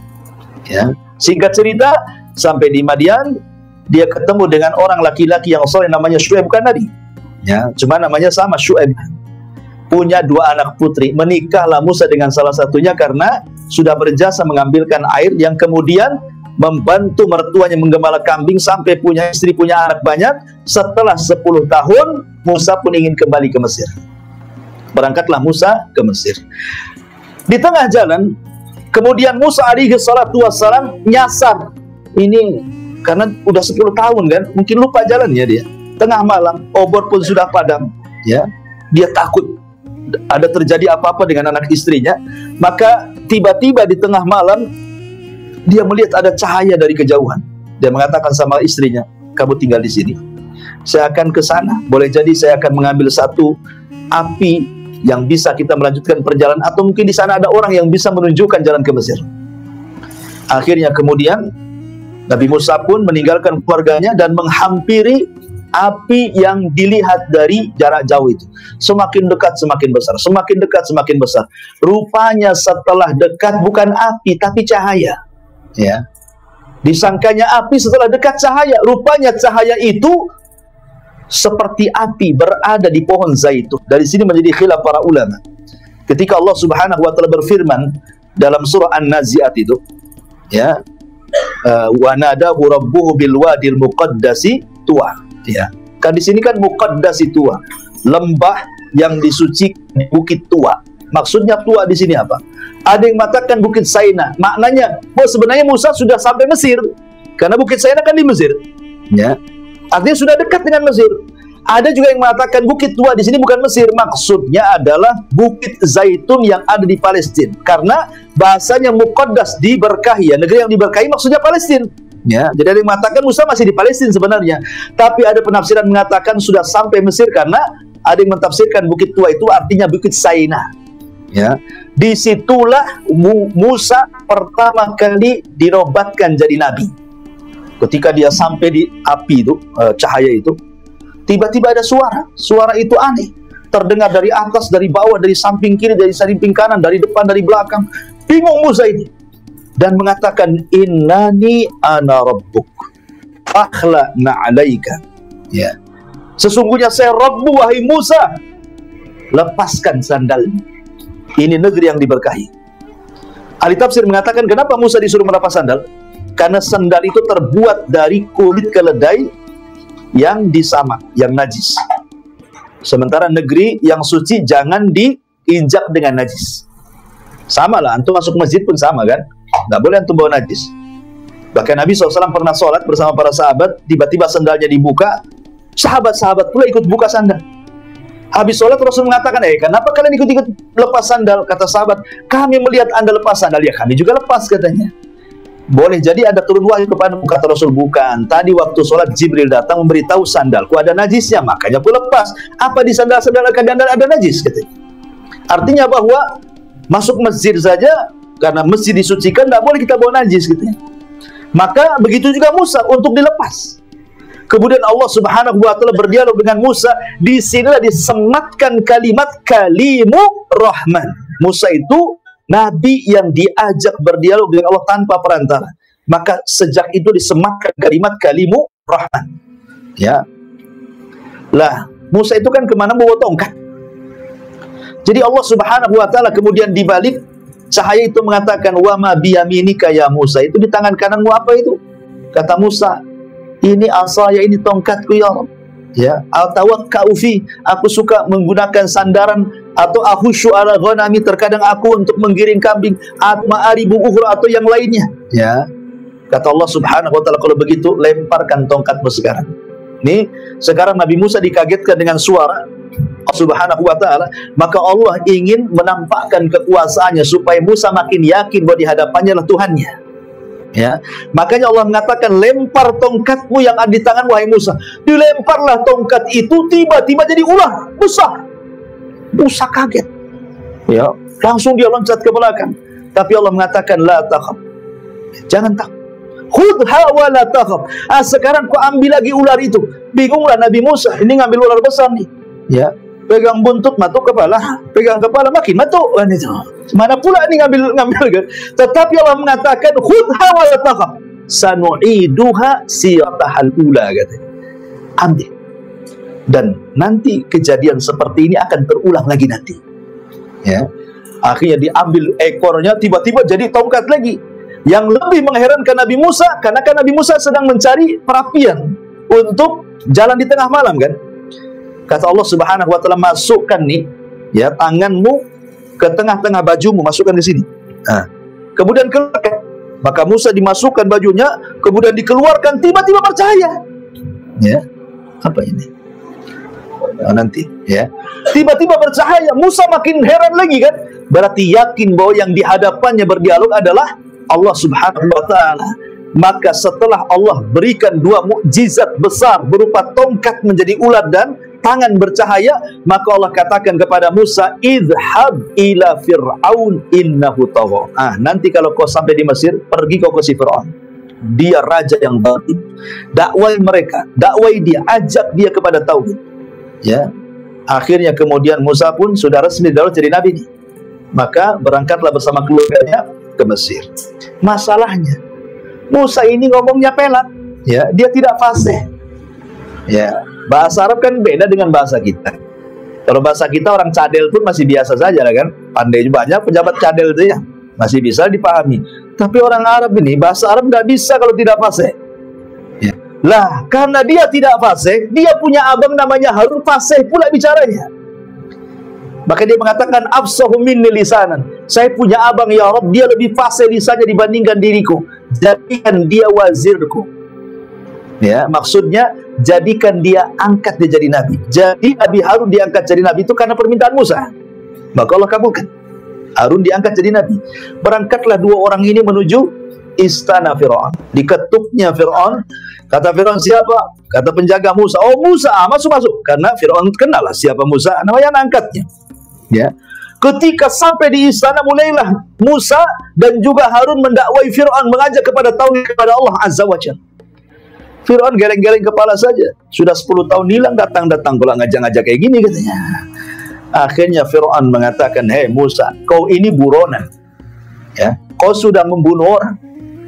Ya. Singkat cerita, sampai di Madian dia ketemu dengan orang laki-laki yang soleh namanya Syuaib, bukan Nabi. Ya, cuma namanya sama, Syuaib. Punya dua anak putri. Menikahlah Musa dengan salah satunya karena sudah berjasa mengambilkan air, yang kemudian membantu mertuanya menggembala kambing sampai punya istri, punya anak banyak. Setelah 10 tahun Musa pun ingin kembali ke Mesir. Berangkatlah Musa ke Mesir. Di tengah jalan kemudian Musa alaihi salatu wassalam nyasar. Ini karena udah 10 tahun kan, mungkin lupa jalannya dia. Tengah malam, obor pun sudah padam, ya. Dia takut ada terjadi apa-apa dengan anak istrinya. Maka tiba-tiba di tengah malam dia melihat ada cahaya dari kejauhan. Dia mengatakan sama istrinya, kamu tinggal di sini, saya akan ke sana. Boleh jadi saya akan mengambil satu api yang bisa kita melanjutkan perjalanan, atau mungkin di sana ada orang yang bisa menunjukkan jalan ke Mesir. Akhirnya kemudian Nabi Musa pun meninggalkan keluarganya dan menghampiri api yang dilihat dari jarak jauh itu. Semakin dekat semakin besar, semakin dekat semakin besar. Rupanya setelah dekat bukan api tapi cahaya. Ya, disangkanya api, setelah dekat cahaya. Rupanya cahaya itu seperti api berada di pohon zaitun. Dari sini menjadi khilaf para ulama. Ketika Allah Subhanahu wa taala berfirman dalam surah An-Nazi'at itu, ya, wa nadahu rabbuhu bil wadil muqaddasi tuwa. Ya, kan di sini kan muqaddasi tuwa, lembah yang disucikan, bukit tua. Maksudnya tua di sini apa? Ada yang mengatakan Bukit Saina. Maknanya, sebenarnya Musa sudah sampai Mesir, karena Bukit Saina kan di Mesir. Ya, artinya sudah dekat dengan Mesir. Ada juga yang mengatakan Bukit Tua di sini bukan Mesir, maksudnya adalah Bukit Zaitun yang ada di Palestina. Karena bahasanya muqaddas, diberkahi, ya, negeri yang diberkahi maksudnya Palestina. Ya, jadi ada yang mengatakan Musa masih di Palestina sebenarnya. Tapi ada penafsiran mengatakan sudah sampai Mesir, karena ada yang mentafsirkan Bukit Tua itu artinya Bukit Saina. Ya, disitulah Musa pertama kali dinobatkan jadi nabi. Ketika dia sampai di api itu, cahaya itu, tiba-tiba ada suara. Suara itu aneh, terdengar dari atas, dari bawah, dari samping kiri, dari samping kanan, dari depan, dari belakang. Bingung Musa ini, dan mengatakan, innani ana rabbuk akhla'na alaika. Ya, sesungguhnya saya Rabbu, wahai Musa, lepaskan sandalmu. Ini negeri yang diberkahi. Ahli tafsir mengatakan, kenapa Musa disuruh melepas sandal? Karena sandal itu terbuat dari kulit keledai yang disamak, yang najis. Sementara negeri yang suci jangan diinjak dengan najis. Sama lah, antum masuk masjid pun sama kan? Nggak boleh antum bawa najis. Bahkan Nabi SAW pernah sholat bersama para sahabat, tiba-tiba sandalnya dibuka, sahabat-sahabat pula ikut buka sandal. Habis sholat Rasul mengatakan, kenapa kalian ikut-ikut lepas sandal? Kata sahabat, kami melihat Anda lepas sandal, ya kami juga lepas, katanya. Boleh jadi ada turun wahyu kepadamu, kata Rasul. Bukan, tadi waktu sholat Jibril datang memberitahu sandalku ada najisnya, makanya aku lepas. Apa di sandal-sandal ada najis, katanya. Artinya bahwa masuk masjid saja, karena masjid disucikan, tidak boleh kita bawa najis, katanya. Maka begitu juga Musa untuk dilepas. Kemudian Allah Subhanahu wa Ta'ala berdialog dengan Musa. Di sinilah disematkan kalimat kalimu Rahman. Musa itu nabi yang diajak berdialog dengan Allah tanpa perantara. Maka sejak itu disematkan kalimat kalimu Rahman. Ya. Lah, Musa itu kan kemana bawa tongkat. Jadi Allah Subhanahu wa Ta'ala kemudian dibalik cahaya itu mengatakan, wa ma biyaminika ya Musa. Itu di tangan kananmu apa itu? Kata Musa, ini asaya, ini tongkatku ya Rabb. Ya, atawakka'u fi, aku suka menggunakan sandaran, atau ahusyu ala ghanami, terkadang aku untuk menggiring kambing, atau ma'aribu ukhra, atau yang lainnya. Ya. Kata Allah Subhanahu wa Ta'ala, kalau begitu lemparkan tongkatmu sekarang. Nih, sekarang Nabi Musa dikagetkan dengan suara Allah Subhanahu wa Ta'ala, maka Allah ingin menampakkan kekuasaannya supaya Musa makin yakin bahwa di hadapannya lah Tuhannya. Ya, makanya Allah mengatakan, lempar tongkatmu yang ada di tangan wahai Musa. Dilemparlah tongkat itu, tiba-tiba jadi ular besar. Musa kaget. Ya, langsung dia loncat ke belakang. Tapi Allah mengatakan, la takhaf, jangan takut. Khudha wa la takhaf. Sekarang kau ambil lagi ular itu. Bingunglah Nabi Musa, ini ngambil ular besar nih. Ya, pegang buntut, matuk kepala, pegang kepala, makin matuk. Mana pula ini ngambil kan? Tetapi Allah mengatakan, khudha wa la takhaf, sanu'iduha siratahal ula, katanya. Ambil. Dan nanti kejadian seperti ini akan terulang lagi nanti. Ya. Akhirnya diambil ekornya, tiba-tiba jadi tongkat lagi. Yang lebih mengherankan Nabi Musa, karena kan Nabi Musa sedang mencari perapian untuk jalan di tengah malam kan. Kata Allah Subhanahu wa Ta'ala, masukkan nih ya tanganmu ke tengah-tengah bajumu, masukkan di sini. Nah, kemudian keluarkan. Maka Musa dimasukkan bajunya, kemudian dikeluarkan, tiba-tiba bercahaya. Ya, apa ini? Nah, nanti ya. Tiba-tiba bercahaya, Musa makin heran lagi kan? Berarti yakin bahwa yang di hadapannya berdialog adalah Allah Subhanahu wa Ta'ala. Maka setelah Allah berikan dua mukjizat besar berupa tongkat menjadi ular dan tangan bercahaya, maka Allah katakan kepada Musa, idhab ila fir'aun innahu tagha. Nanti kalau kau sampai di Mesir, pergi kau ke si Fir'aun. Dia raja yang batin. Dakwai mereka, dakwai dia, ajak dia kepada tauhid. Ya. Akhirnya kemudian Musa pun sudah resmi jadi nabi nih. Maka berangkatlah bersama keluarganya ke Mesir. Masalahnya, Musa ini ngomongnya pelat. Ya, dia tidak fasih. Ya. Bahasa Arab kan beda dengan bahasa kita. Kalau bahasa kita orang cadel pun masih biasa saja lah kan. Pandai banyak pejabat cadel itu ya, masih bisa dipahami. Tapi orang Arab ini, bahasa Arab nggak bisa kalau tidak fasih. Ya. Lah, karena dia tidak fasih, dia punya abang namanya Harun, fasih pula bicaranya. Maka dia mengatakan, afsahu minni lisanan. Saya punya abang ya Rabb, dia lebih fasih lisannya dibandingkan diriku. Jadikan dia wazirku. Ya, maksudnya jadikan dia, angkat dia jadi nabi. Jadi Nabi Harun diangkat jadi nabi itu karena permintaan Musa. Maka Allah kabulkan. Harun diangkat jadi nabi. Berangkatlah dua orang ini menuju istana Fir'aun. Diketuknya Fir'aun. Kata Fir'aun, siapa? Kata penjaga Musa. Oh Musa, masuk-masuk. Karena Fir'aun kenal lah siapa Musa, namanya angkatnya. Ya. Ketika sampai di istana, mulailah Musa dan juga Harun mendakwai Fir'aun, mengajak kepada tauhid kepada Allah Azza wa Jalla. Fir'aun geleng-geleng kepala saja. Sudah 10 tahun hilang, datang-datang pula ngajak-ngajak kayak gini katanya. Akhirnya Fir'aun mengatakan, hei Musa, kau ini buronan. Ya, kau sudah membunuh orang.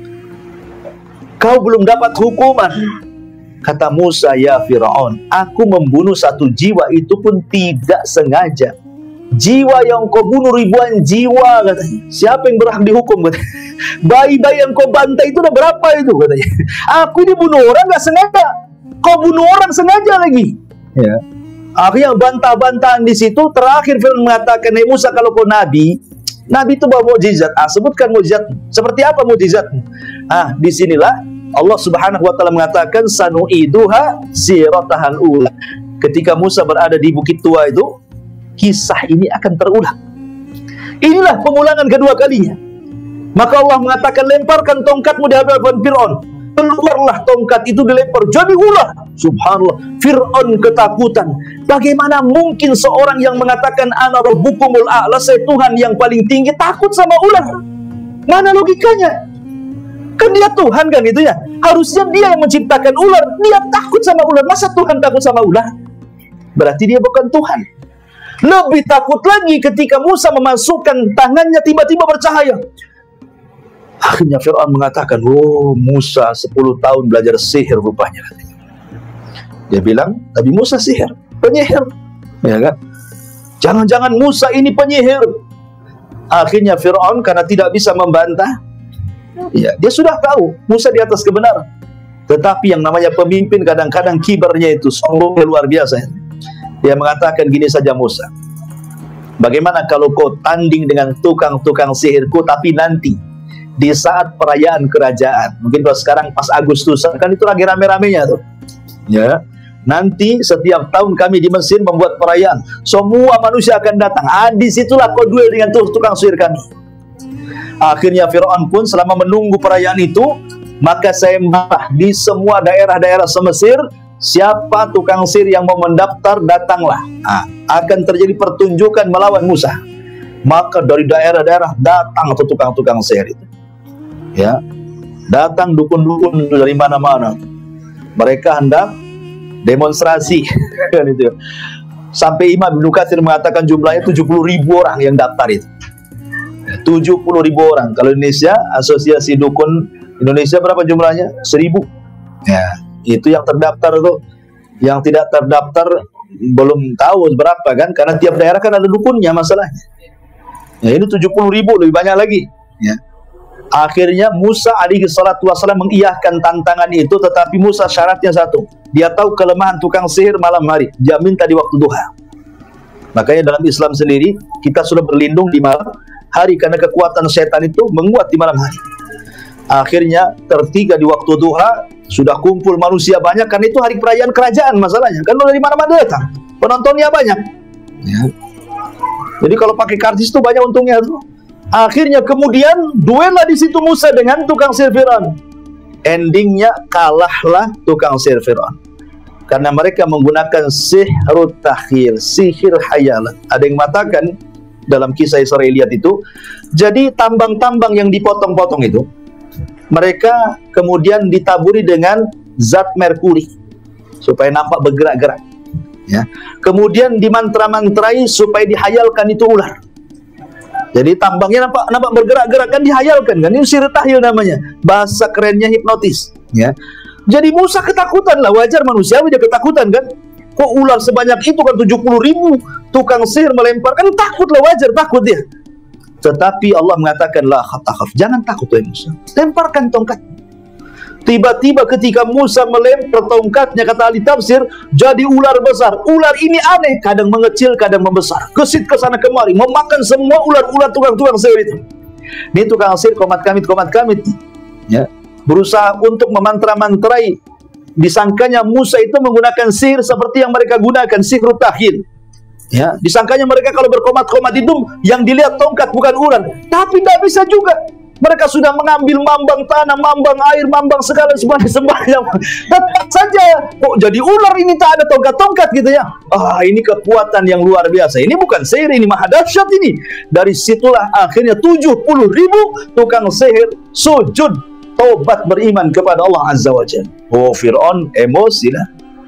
Kau belum dapat hukuman. Kata Musa, ya Fir'aun, aku membunuh satu jiwa itu pun tidak sengaja. Jiwa yang kau bunuh ribuan jiwa katanya. Siapa yang berhak dihukum katanya? Bayi-bayi yang kau bantai itu udah berapa itu katanya? Aku ini bunuh orang gak sengaja. Kau bunuh orang sengaja lagi. Ya. Akhirnya bantah-bantahan di situ. Terakhir Fir'aun mengatakan, hey Musa, kalau kau nabi, nabi itu bawa mukjizat. Sebutkan mukjizat. Seperti apa mukjizatmu? Disinilah Allah Subhanahu wa taala mengatakan sanu'iduha siratahal ula. Ketika Musa berada di Bukit Tua itu, kisah ini akan terulang. Inilah pengulangan kedua kalinya. Maka Allah mengatakan, lemparkan tongkatmu di hadapan Fir'aun. Keluarlah tongkat itu, dilempar jadi ular. Subhanallah, Fir'aun ketakutan. Bagaimana mungkin seorang yang mengatakan ana rabbukumul a'la, saya Tuhan yang paling tinggi, takut sama ular? Mana logikanya? Kan dia Tuhan kan gitu ya. Harusnya dia yang menciptakan ular. Dia takut sama ular. Masa Tuhan takut sama ular? Berarti dia bukan Tuhan. Lebih takut lagi ketika Musa memasukkan tangannya, tiba-tiba bercahaya. Akhirnya Fir'aun mengatakan, oh Musa 10 tahun belajar sihir rupanya. Dia bilang, Nabi Musa sihir, penyihir, ya kan? Jangan-jangan Musa ini penyihir. Akhirnya Fir'aun karena tidak bisa membantah, ya, dia sudah tahu Musa di atas kebenaran. Tetapi yang namanya pemimpin kadang-kadang kibarnya itu sombongnya luar biasa. Dia mengatakan gini saja, Musa, bagaimana kalau kau tanding dengan tukang-tukang sihirku, tapi nanti di saat perayaan kerajaan, mungkin kalau sekarang pas Agustusan kan itu lagi rame-ramenya tuh, ya. Nanti setiap tahun kami di Mesir membuat perayaan, semua manusia akan datang. Disitulah kau duel dengan tukang sihir kami. Akhirnya Fir'aun pun selama menunggu perayaan itu, maka saya marah di semua daerah-daerah se-Mesir. Siapa tukang sihir yang mau mendaftar, datanglah. Akan terjadi pertunjukan melawan Musa. Maka dari daerah-daerah datang atau tukang-tukang sihir itu, ya, datang dukun-dukun dari mana-mana. Mereka hendak demonstrasi kan itu. Sampai Imam Ibnu Katsir mengatakan jumlahnya 70.000 orang yang daftar itu. 70.000 orang. Kalau Indonesia, Asosiasi Dukun Indonesia berapa jumlahnya? 1.000. Ya, itu yang terdaftar tuh. Yang tidak terdaftar belum tahu berapa kan, karena tiap daerah kan ada dukunnya masalahnya. Ya, ini 70.000 lebih banyak lagi. Ya. Akhirnya Musa alaihi salatu wassalam mengiyakan tantangan itu, tetapi Musa syaratnya satu. Dia tahu kelemahan tukang sihir malam hari. Dia minta di waktu duha. Makanya dalam Islam sendiri kita sudah berlindung di malam hari karena kekuatan setan itu menguat di malam hari. Akhirnya tertiga di waktu duha, sudah kumpul manusia banyak, karena itu hari perayaan kerajaan masalahnya. Kan dari mana-mana datang, penontonnya banyak. Ya. Jadi kalau pakai karcis itu banyak untungnya tuh. Akhirnya kemudian duellah di situ Musa dengan tukang sihir Fir'aun. Endingnya kalahlah tukang sihir Fir'aun. Karena mereka menggunakan sihrut takhil, sihir hayalan. Ada yang mengatakan dalam kisah Israiliyat itu, jadi tambang-tambang yang dipotong-potong itu, mereka kemudian ditaburi dengan zat merkuri supaya nampak bergerak-gerak. Ya. Kemudian dimantra-mantrai supaya dihayalkan itu ular. Jadi tambangnya nampak bergerak-gerak, kan dihayalkan kan. Ini sihir tahyil namanya. Bahasa kerennya hipnotis. Ya. Jadi Musa ketakutan lah, wajar manusiawi dia ketakutan kan. Kok ular sebanyak itu kan 70.000 tukang sihir melempar, kan takut lah, wajar takut dia. Tetapi Allah mengatakan la khatakaf, jangan takut wahai Musa. Lemparkan tongkat. Tiba-tiba ketika Musa melempar tongkatnya, kata ahli tafsir, jadi ular besar. Ular ini aneh, kadang mengecil, kadang membesar. Kesit ke sana kemari, memakan semua ular-ular tukang-tukang sihir itu. Ini tukang sihir komat kamit. Ya. Berusaha untuk memantra-mantrai disangkanya Musa itu menggunakan sihir seperti yang mereka gunakan, sihir takhil. Ya, disangkanya mereka kalau berkomat-komat itu yang dilihat tongkat bukan ular. Tapi tidak bisa juga. Mereka sudah mengambil mambang tanah, mambang air, mambang segala sembahyang. Tetap saja kok jadi ular ini, tak ada tongkat-tongkat gitu ya. Ini kekuatan yang luar biasa. Ini bukan sihir, ini maha dahsyat ini. Dari situlah akhirnya 70.000 tukang sihir sujud tobat beriman kepada Allah Azza wa Jalla. Fir'aun emosi lah.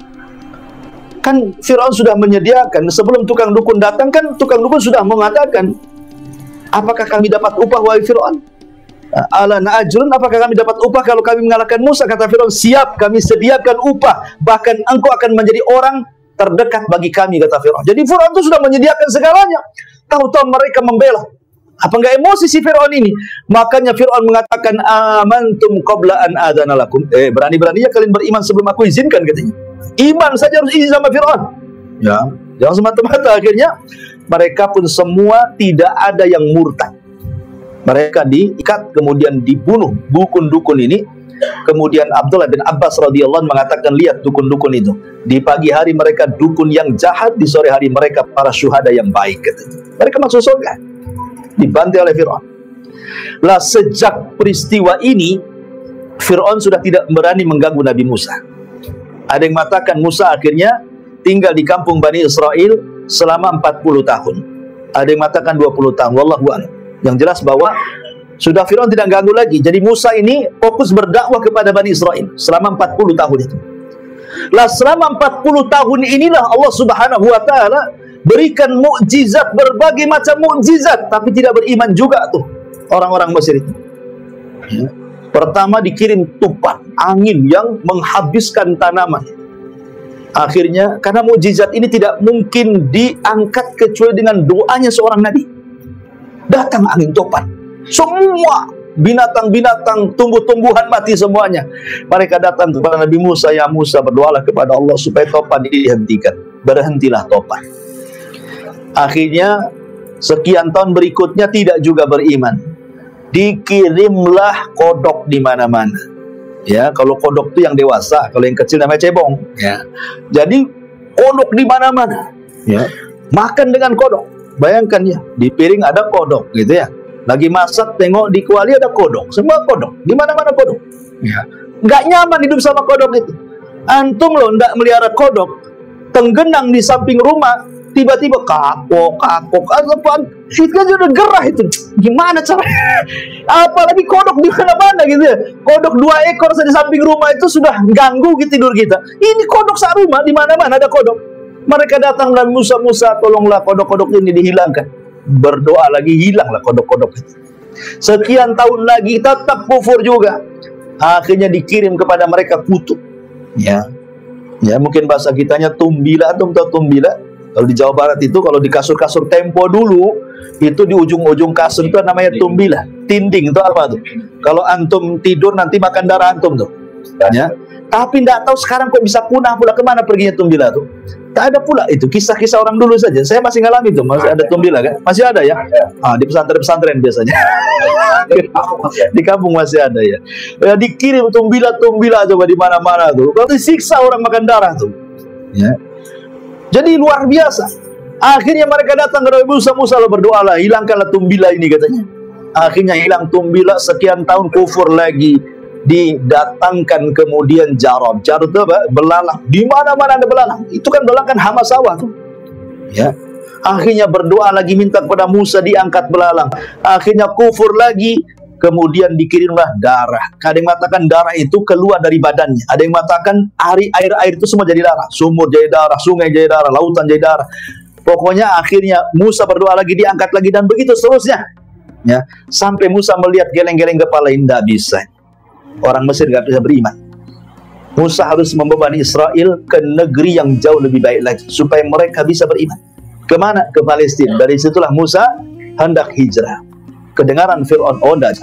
Kan Fir'aun sudah menyediakan sebelum tukang dukun datang, kan tukang dukun sudah mengatakan, apakah kami dapat upah wahai Fir'aun? Ala na'ajrun, apakah kami dapat upah kalau kami mengalahkan Musa? Kata Fir'aun, siap, kami sediakan upah, bahkan engkau akan menjadi orang terdekat bagi kami, kata Fir'aun. Jadi Fir'aun itu sudah menyediakan segalanya. Tahu-tahu mereka membela. Apa enggak emosi si Fir'aun ini? Makanya Fir'aun mengatakan, amantum qabla an adana lakum. Berani-beraninya kalian beriman sebelum aku izinkan, katanya. Iman saja harus izin sama Fir'aun. Ya, jangan semata-mata. Akhirnya mereka pun semua tidak ada yang murtad. Mereka diikat kemudian dibunuh dukun-dukun ini. Kemudian Abdullah bin Abbas radhiyallahu anhu mengatakan, lihat dukun-dukun itu. Di pagi hari mereka dukun yang jahat, di sore hari mereka para syuhada yang baik, katanya. Mereka masuk surga, dibantai oleh Fir'aun. Lah sejak peristiwa ini Fir'aun sudah tidak berani mengganggu Nabi Musa. Ada yang mengatakan Musa akhirnya tinggal di kampung Bani Israel selama 40 tahun. Ada yang mengatakan 20 tahun. Wallahu a'lam. Yang jelas bahwa sudah Fir'aun tidak ganggu lagi. Jadi Musa ini fokus berdakwah kepada Bani Israel selama 40 tahun itu. Lah selama 40 tahun inilah Allah Subhanahu wa taala berikan mukjizat, berbagai macam mukjizat, tapi tidak beriman juga tuh orang-orang Mesir itu. Ya. Pertama dikirim tupan, angin yang menghabiskan tanaman. Akhirnya karena mukjizat ini tidak mungkin diangkat kecuali dengan doanya seorang nabi. Datang angin topan, semua binatang-binatang, tumbuh-tumbuhan mati semuanya. Mereka datang kepada Nabi Musa, ya Musa, berdoalah kepada Allah supaya topan ini dihentikan. Berhentilah topan. Akhirnya sekian tahun berikutnya tidak juga beriman. Dikirimlah kodok di mana-mana. Ya, kalau kodok itu yang dewasa, kalau yang kecil namanya cebong. Ya. Jadi kodok di mana-mana. Ya. Makan dengan kodok. Bayangkan ya, di piring ada kodok gitu ya. Lagi masak tengok di kuali ada kodok, semua kodok, di mana-mana kodok. Ya. Nggak nyaman hidup sama kodok itu. Antum loh nggak melihara kodok, tenggenang di samping rumah, tiba-tiba kakok, itu kan udah gerah itu. Gimana caranya? Apalagi kodok di mana-mana gitu ya. Kodok 2 ekor di samping rumah itu sudah ganggu tidur kita. Ini kodok sak rumah, di mana-mana ada kodok. Mereka datang dan Musa, tolonglah kodok-kodok ini dihilangkan. Berdoa lagi, hilanglah kodok-kodok itu. Sekian tahun lagi tetap kufur juga. Akhirnya dikirim kepada mereka kutub. Ya, mungkin bahasa kitanya tumbila. Antum tahu tumbila? Kalau di Jawa Barat itu, kalau di kasur-kasur Tempo dulu, itu di ujung-ujung kasur itu namanya tumbila. Tinding itu apa tuh? Kalau antum tidur nanti makan darah antum tuh. Ya. Tapi tidak tahu sekarang kok bisa punah pula, kemana perginya tumbila tuh? Tak ada pula itu, kisah-kisah orang dulu saja. Saya masih ngalami itu, masih ada tumbila kan? Masih ada ya? Di pesantren-pesantren biasanya. Di kampung masih ada ya. Ya dikirim tumbila coba di mana-mana tuh. Kalau disiksa orang makan darah tuh. Ya. Jadi luar biasa. Akhirnya mereka datang ke Nabi Musa, berdoalah, hilangkanlah tumbila ini katanya. Akhirnya hilang tumbila, sekian tahun kufur lagi. Didatangkan kemudian jarab. Jarab itu apa? Belalang. Di mana-mana ada belalang. Itu kan belalang kan hama sawah tuh. Ya. Akhirnya berdoa lagi, minta kepada Musa, diangkat belalang. Akhirnya kufur lagi. Kemudian dikirimlah darah. Ada yang mengatakan darah itu keluar dari badannya. Ada yang mengatakan air itu semua jadi darah. Sumur jadi darah, sungai jadi darah, lautan jadi darah. Pokoknya akhirnya Musa berdoa lagi, diangkat lagi, dan begitu seterusnya. Ya. Sampai Musa melihat geleng-geleng kepala, tidak bisa. Orang Mesir nggak bisa beriman. Musa harus membawa Bani Israel ke negeri yang jauh lebih baik lagi supaya mereka bisa beriman. Kemana? Ke Palestina. Dari situlah Musa hendak hijrah. Kedengaran Fir'aun,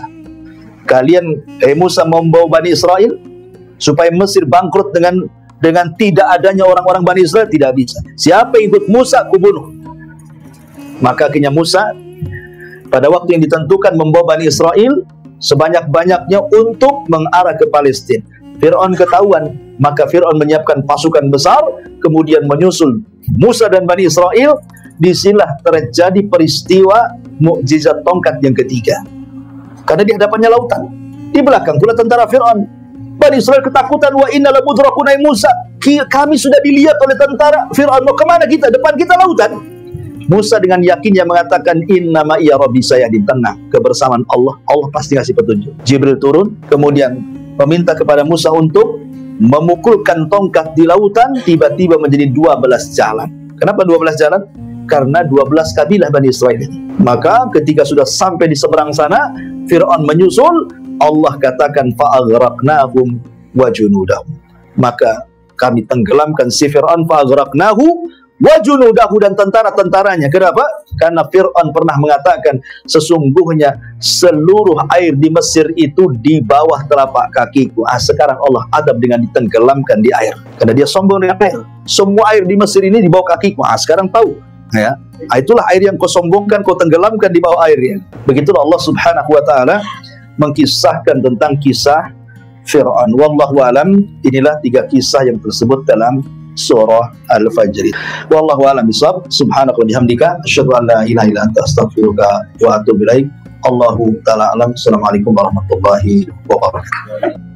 kalian Musa membawa Bani Israel supaya Mesir bangkrut dengan tidak adanya orang-orang Bani Israel, tidak bisa. Siapa yang ikut Musa, kubunuh. Maka akhirnya Musa pada waktu yang ditentukan membawa Bani Israel sebanyak-banyaknya untuk mengarah ke Palestina. Fir'aun ketahuan, maka Fir'aun menyiapkan pasukan besar, kemudian menyusul Musa dan Bani Israel. Disinilah terjadi peristiwa mukjizat tongkat yang ketiga. Karena di hadapannya lautan, di belakang pula tentara Fir'aun. Bani Israel ketakutan, wa inna lamudrakuna Musa, kami sudah dilihat oleh tentara Fir'aun, mau kemana kita? Depan kita lautan. Musa dengan yakinnya mengatakan, inna ma'iya rabbi, saya di tengah kebersamaan Allah, Allah pasti kasih petunjuk. Jibril turun, kemudian meminta kepada Musa untuk memukulkan tongkat di lautan, tiba-tiba menjadi 12 jalan. Kenapa 12 jalan? Karena 12 kabilah Bani Israel. Maka ketika sudah sampai di seberang sana, Fir'aun menyusul, Allah katakan fa'aghraqnahum wa junudahum. Maka kami tenggelamkan si Fir'aun, fa'aghraqnahu wa junudahu, dan tentara-tentaranya. Kenapa? Karena Fir'aun pernah mengatakan, sesungguhnya seluruh air di Mesir itu di bawah telapak kakiku. Sekarang Allah adab dengan ditenggelamkan di air. Karena dia sombong dengan air. Semua air di Mesir ini di bawah kakiku. Sekarang tahu. Ya, itulah air yang kau sombongkan, kau tenggelamkan di bawah airnya. Begitulah Allah Subhanahu wa ta'ala mengkisahkan tentang kisah Fir'aun. Wallahu alam, inilah 3 kisah yang tersebut dalam surah Al-Fajr. Wallahu alam bisawab. Subhanaka wa bihamdika, asyhadu an la ilaha illa anta, astaghfiruka wa atubu ilaik. Allahu ta'ala alam. Assalamualaikum warahmatullahi wabarakatuh.